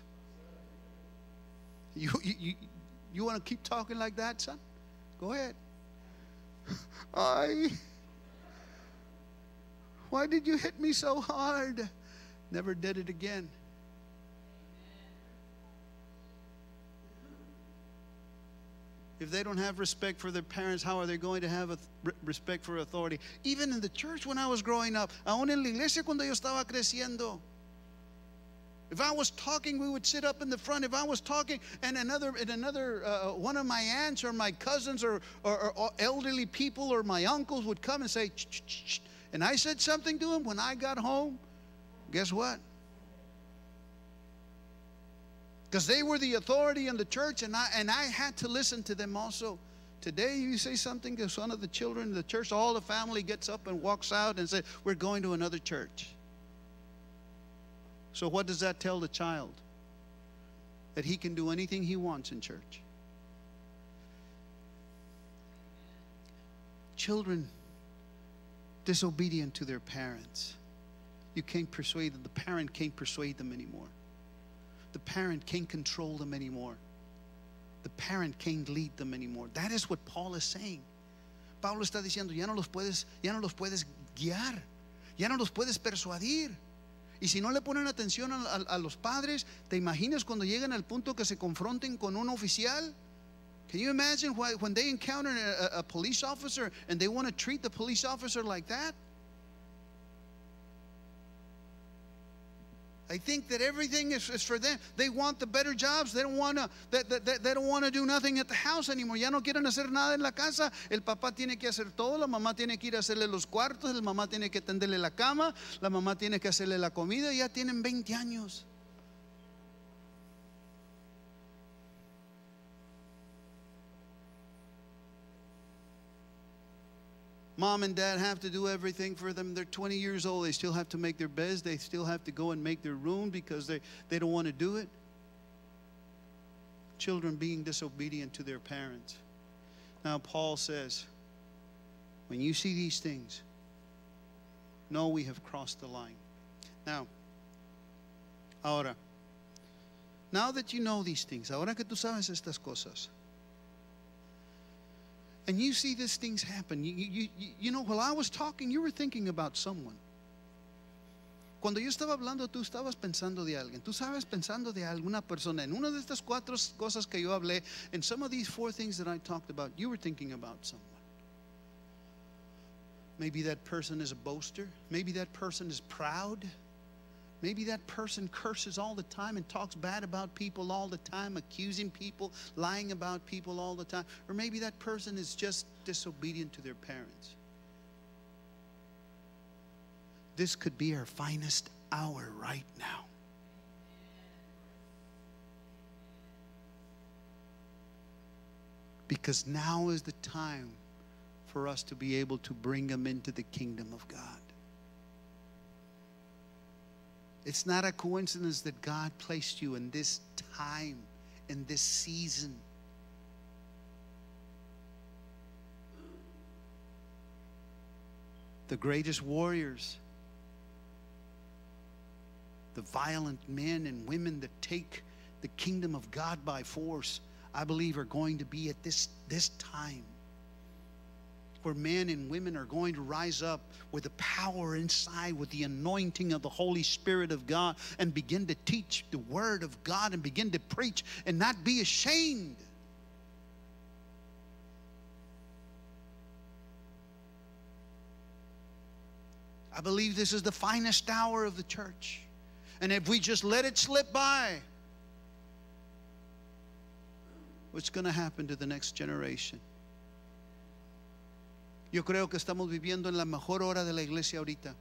You want to keep talking like that, son? Go ahead. Why did you hit me so hard? Never did it again. If they don't have respect for their parents, how are they going to have respect for authority? Even in the church when I was growing up, aún en la iglesia cuando yo estaba creciendo. If I was talking, we would sit up in the front. If I was talking, and another one of my aunts or my cousins or elderly people or my uncles would come and say, "Shh, shh, shh." And I said something to him when I got home, guess what? Because they were the authority in the church, and I had to listen to them also. Today, you say something to one of the children in the church, all the family gets up and walks out and says, "We're going to another church." So what does that tell the child? That he can do anything he wants in church. Children disobedient to their parents. You can't persuade them. The parent can't persuade them anymore. The parent can't control them anymore. The parent can't lead them anymore. That is what Paul is saying. Pablo está diciendo, ya no los puedes guiar, ya no los puedes persuadir. Y si no le ponen atención a los padres, ¿te imaginas cuando llegan al punto que se confronten con un oficial? Can you imagine when they encounter a police officer and they want to treat the police officer like that? I think that everything is for them. They want the better jobs. They don't want to do nothing at the house anymore. Ya no quieren hacer nada en la casa. El papá tiene que hacer todo. La mamá tiene que ir a hacerle los cuartos. El mamá tiene que tenderle la cama. La mamá tiene que hacerle la comida. Ya tienen 20 años. Mom and dad have to do everything for them. They're 20 years old. They still have to make their beds. They still have to go and make their room because they don't want to do it. Children being disobedient to their parents. Now Paul says, when you see these things, know we have crossed the line. Now, ahora, now that you know these things, ahora que tú sabes estas cosas, and you see these things happen. You know, while I was talking, you were thinking about someone. Cuando yo estaba hablando, tú estabas pensando de alguien. Tú estabas pensando de alguna persona. En una de estas 4 cosas que yo hablé, in some of these 4 things that I talked about, you were thinking about someone. Maybe that person is a boaster. Maybe that person is proud. Maybe that person curses all the time and talks bad about people all the time, accusing people, lying about people all the time. Or maybe that person is just disobedient to their parents. This could be our finest hour right now. Because now is the time for us to be able to bring them into the kingdom of God. It's not a coincidence that God placed you in this time, in this season. The greatest warriors, the violent men and women that take the kingdom of God by force, I believe are going to be at this time, where men and women are going to rise up with the power inside, with the anointing of the Holy Spirit of God, and begin to teach the Word of God and begin to preach and not be ashamed. I believe this is the finest hour of the church. And if we just let it slip by, what's going to happen to the next generation? Yo creo que estamos viviendo en la mejor hora de la iglesia ahorita.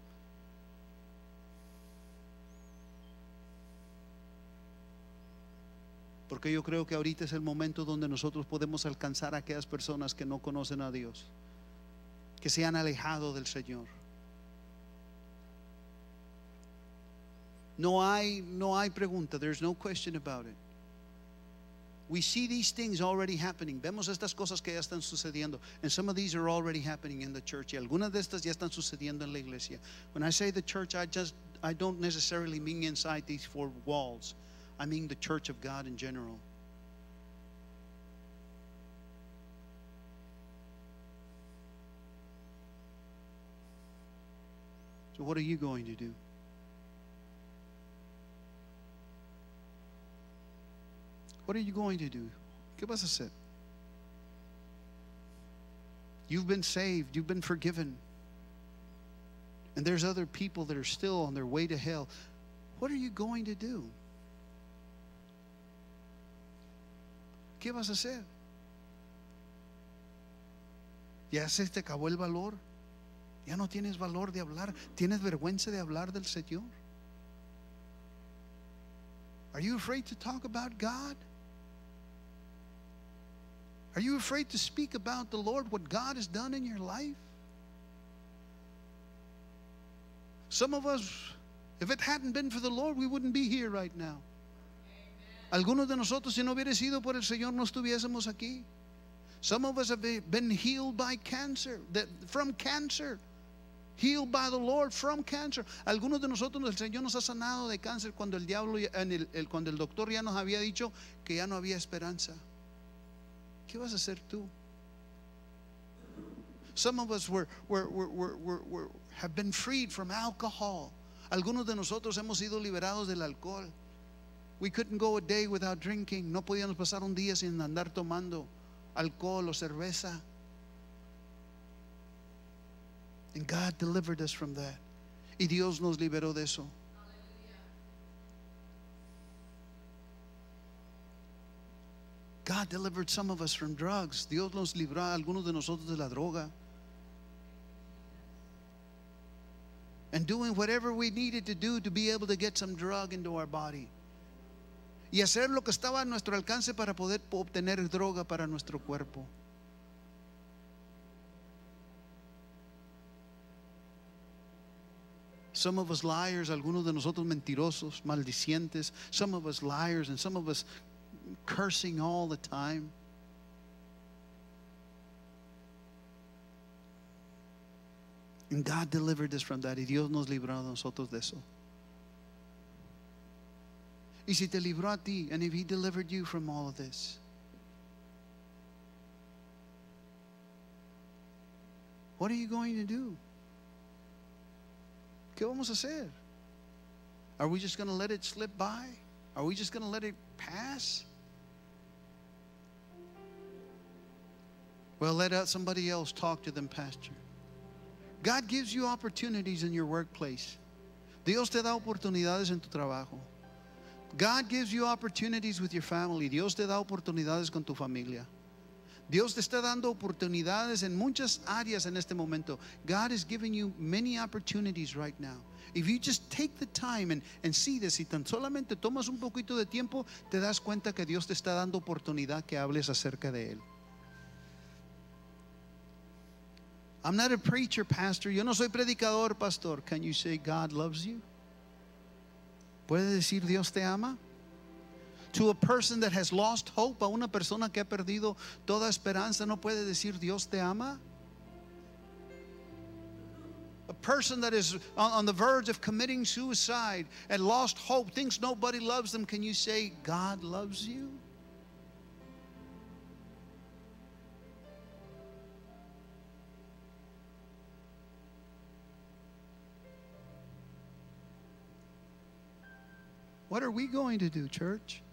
Porque yo creo que ahorita es el momento donde nosotros podemos alcanzar a aquellas personas que no conocen a Dios, que se han alejado del Señor. No hay pregunta. There's no question about it. We see these things already happening. Vemos estas cosas que ya están sucediendo. And some of these are already happening in the church. Y algunas de estas ya están sucediendo en la iglesia. When I say the church, I I don't necessarily mean inside these four walls. I mean the church of God in general. So what are you going to do? What are you going to do? ¿Qué vas a hacer? You've been saved. You've been forgiven. And there's other people that are still on their way to hell. What are you going to do? ¿Qué vas a hacer? ¿Ya se te acabó el valor? ¿Ya no tienes valor de hablar? ¿Tienes vergüenza de hablar del Señor? Are you afraid to talk about God? Are you afraid to speak about the Lord, what God has done in your life? Some of us, if it hadn't been for the Lord, we wouldn't be here right now. Algunos de nosotros, si no hubiera sido por el Señor, no estuviésemos aquí. Some of us have been healed by cancer, from cancer. Healed by the Lord from cancer. Algunos de nosotros, el Señor nos ha sanado de cáncer cuando el diablo, cuando el doctor ya nos había dicho que ya no había esperanza. ¿Qué vas a hacer tú? Some of us have been freed from alcohol. Algunos de nosotros hemos sido liberados del alcohol. We couldn't go a day without drinking. No podíamos pasar un día sin andar tomando alcohol o cerveza. And God delivered us from that. Y Dios nos liberó de eso. God delivered some of us from drugs. Dios nos libró a algunos de nosotros de la droga. And doing whatever we needed to do to be able to get some drug into our body. Y hacer lo que estaba a nuestro alcance para poder obtener droga para nuestro cuerpo. Some of us liars, algunos de nosotros mentirosos, maldicientes. Some of us liars and some of us cursing all the time. And God delivered us from that. Y Dios nos libró a nosotros de eso. Y si te libró a ti, and if He delivered you from all of this, what are you going to do? ¿Qué vamos a hacer? Are we just going to let it slip by? Are we just going to let it pass? Well, let somebody else talk to them, Pastor. God gives you opportunities in your workplace. Dios te da oportunidades en tu trabajo. God gives you opportunities with your family. Dios te da oportunidades con tu familia. Dios te está dando oportunidades en muchas áreas en este momento. God is giving you many opportunities right now. If you just take the time and see this, si tan solamente tomas un poquito de tiempo, te das cuenta que Dios te está dando oportunidad que hables acerca de Él. I'm not a preacher, pastor. Yo no soy predicador, pastor. Can you say God loves you? ¿Puede decir Dios te ama? To a person that has lost hope, a una persona que ha perdido toda esperanza, ¿no puede decir Dios te ama? A person that is on the verge of committing suicide and lost hope, thinks nobody loves them, can you say God loves you? What are we going to do, church?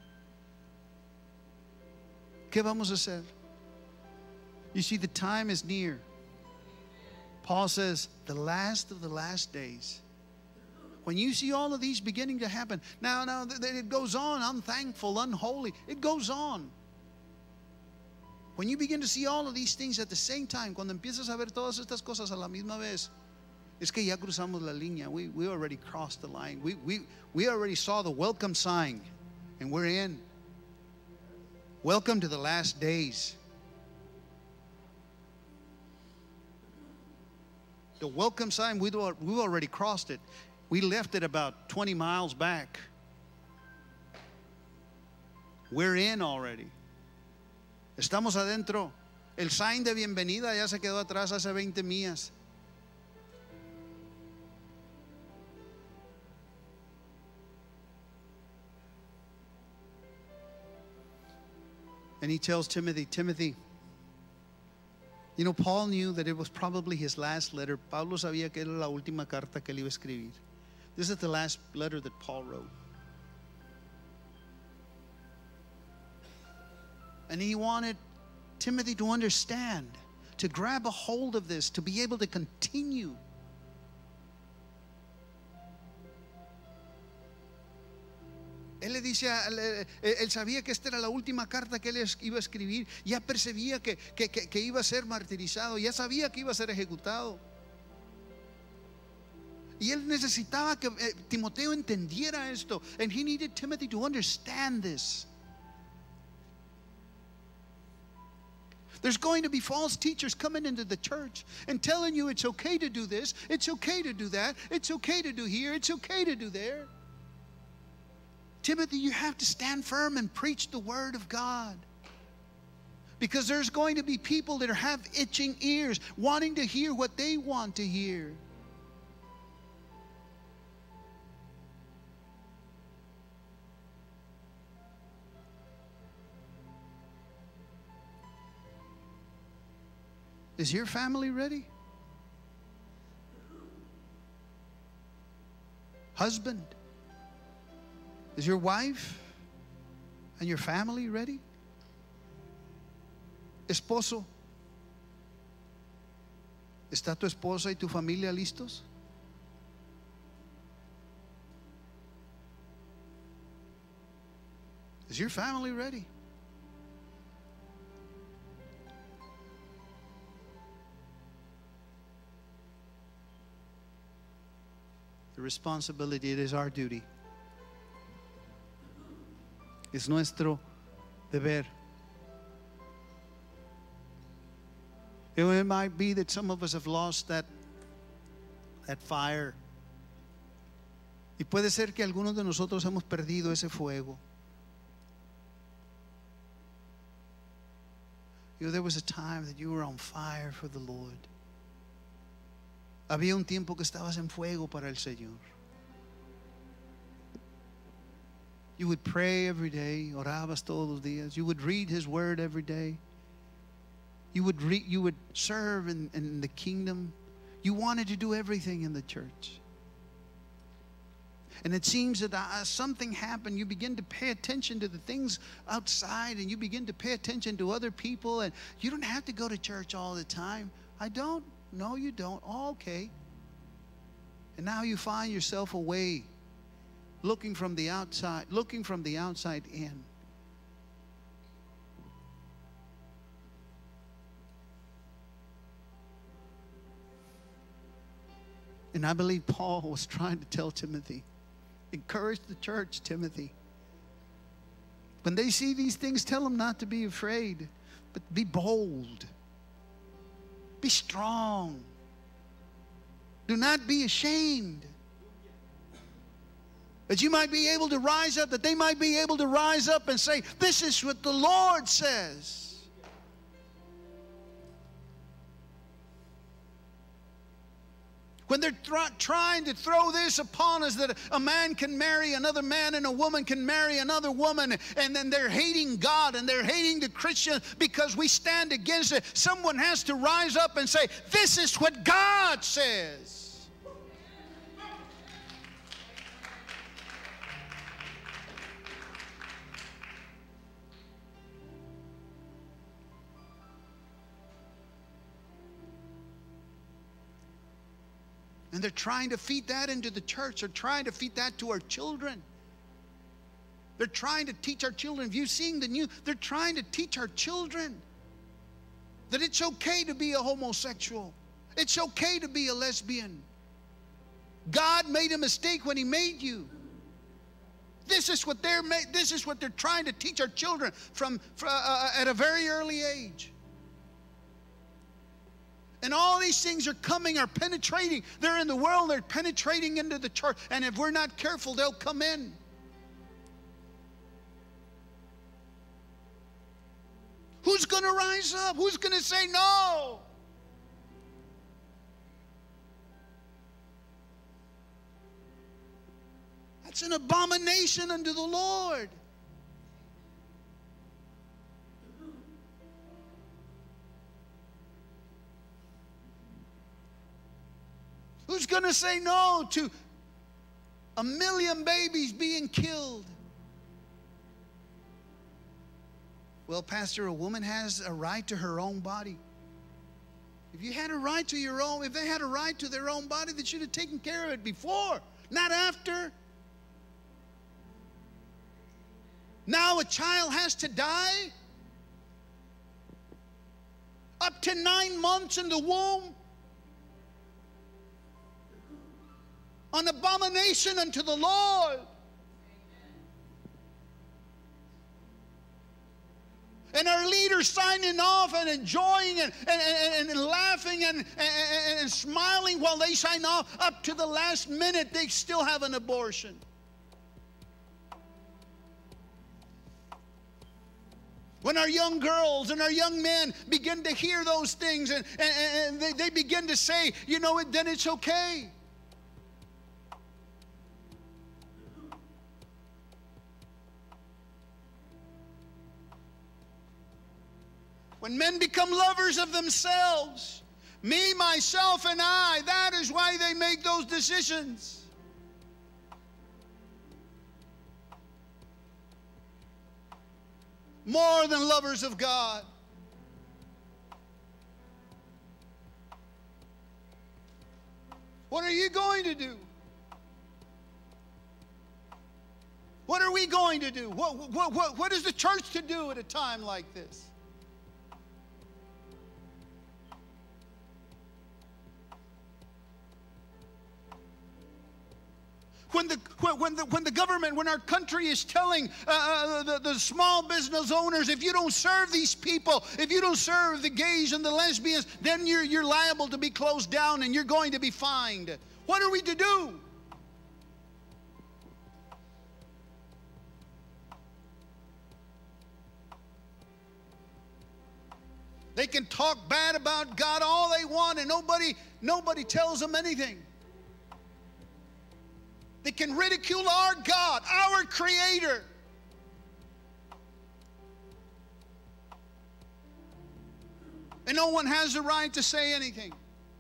¿Qué vamos a hacer? You see, the time is near. Paul says, the last of the last days. When you see all of these beginning to happen, now it goes on, unthankful, unholy. It goes on. When you begin to see all of these things at the same time, cuando empiezas a ver todas estas cosas a la misma vez, es que ya cruzamos la línea. We already crossed the line. We already saw the welcome sign, and we're in. Welcome to the last days. The welcome sign, we've already crossed it. We left it about 20 miles back. We're in already. Estamos adentro. El sign de bienvenida ya se quedó atrás hace 20 millas. And he tells Timothy, Timothy, you know, Paul knew that it was probably his last letter. Pablo sabía que era la última carta que él iba a escribir. This is the last letter that Paul wrote. And he wanted Timothy to understand, to grab a hold of this, to be able to continue. Él le dice, él sabía que esta era la última carta que él iba a escribir. Ya percibía que iba a ser martirizado. Ya sabía que iba a ser ejecutado. Y él necesitaba que Timoteo entendiera esto. And he needed Timothy to understand this. There's going to be false teachers coming into the church and telling you it's okay to do this, it's okay to do that, it's okay to do here, it's okay to do there. Timothy, you have to stand firm and preach the word of God. Because there's going to be people that have itching ears, wanting to hear what they want to hear. Is your family ready? Husband, is your wife and your family ready? Esposo, ¿está tu esposa y tu familia listos? Is your family ready? The responsibility, it is our duty. Es nuestro deber. It might be that some of us have lost that fire. Y puede ser que algunos de nosotros hemos perdido ese fuego. You know, there was a time that you were on fire for the Lord. Había un tiempo que estabas en fuego para el Señor. You would pray every day, orabas todos los días. You would read His Word every day. You would serve in the kingdom. You wanted to do everything in the church. And it seems that something happened. You begin to pay attention to the things outside, and you begin to pay attention to other people. And you don't have to go to church all the time. I don't. No, you don't. Oh, okay. And now you find yourself away, looking from the outside in. And I believe Paul was trying to tell Timothy, encourage the church, Timothy. When they see these things, tell them not to be afraid, but be bold. Be strong. Do not be ashamed. That you might be able to rise up, that they might be able to rise up and say, this is what the Lord says. When they're trying to throw this upon us, that a man can marry another man and a woman can marry another woman, and then they're hating God and they're hating the Christians because we stand against it. Someone has to rise up and say, this is what God says. And they're trying to feed that into the church. They're trying to feed that to our children. They're trying to teach our children. If you're seeing the news, they're trying to teach our children that it's okay to be a homosexual. It's okay to be a lesbian. God made a mistake when He made you. This is what they're trying to teach our children from at a very early age. And all these things are penetrating. They're in the world, they're penetrating into the church. And if we're not careful, they'll come in. Who's going to rise up? Who's going to say no? That's an abomination unto the Lord. Who's going to say no to 1 million babies being killed? Well, Pastor, a woman has a right to her own body. If you had a right to your own, if they had a right to their own body, they should have taken care of it before, not after. Now a child has to die? Up to 9 months in the womb? An abomination unto the Lord. And our leaders signing off and enjoying and laughing and smiling while they sign off. Up to the last minute, they still have an abortion. When our young girls and our young men begin to hear those things and they begin to say, you know, then it's okay. When men become lovers of themselves, me, myself, and I, that is why they make those decisions. More than lovers of God. What are you going to do? What are we going to do? What is the church to do at a time like this? When the government, when our country is telling the small business owners, if you don't serve these people, if you don't serve the gays and the lesbians, then you're liable to be closed down and you're going to be fined. What are we to do? They can talk bad about God all they want and nobody tells them anything. They can ridicule our God, our Creator. And no one has the right to say anything.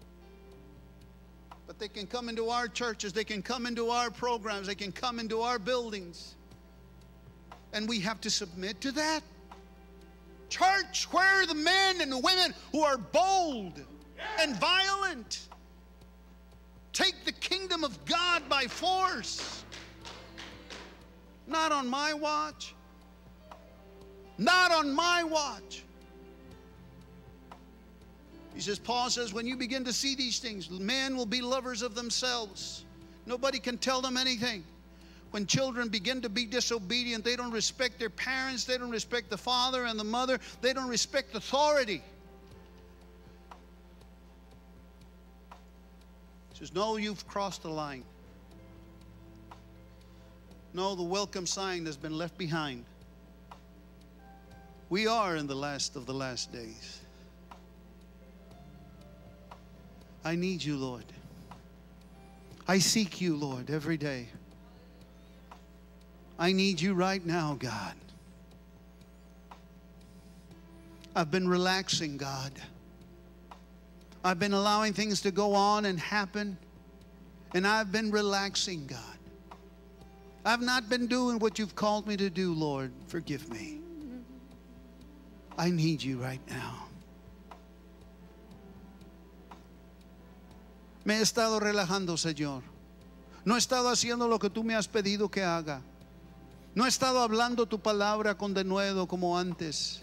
But they can come into our churches, they can come into our programs, they can come into our buildings. And we have to submit to that. Church, where are the men and the women who are bold and violent? Take the kingdom of God by force. Not on my watch. Not on my watch. He says, Paul says, when you begin to see these things, men will be lovers of themselves. Nobody can tell them anything. When children begin to be disobedient, they don't respect their parents, they don't respect the father and the mother, they don't respect authority. He says, no, you've crossed the line. No, the welcome sign has been left behind. We are in the last of the last days. I need you, Lord. I seek you, Lord, every day. I need you right now, God. I've been relaxing, God. I've been allowing things to go on and happen, and I've been relaxing, God. I've not been doing what you've called me to do, Lord. Forgive me. I need you right now. Me he estado relajando, Señor. No he estado haciendo lo que tú me has pedido que haga. No he estado hablando tu palabra con denuedo como antes.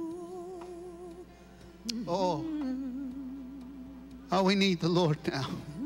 Oh, how we need the Lord now.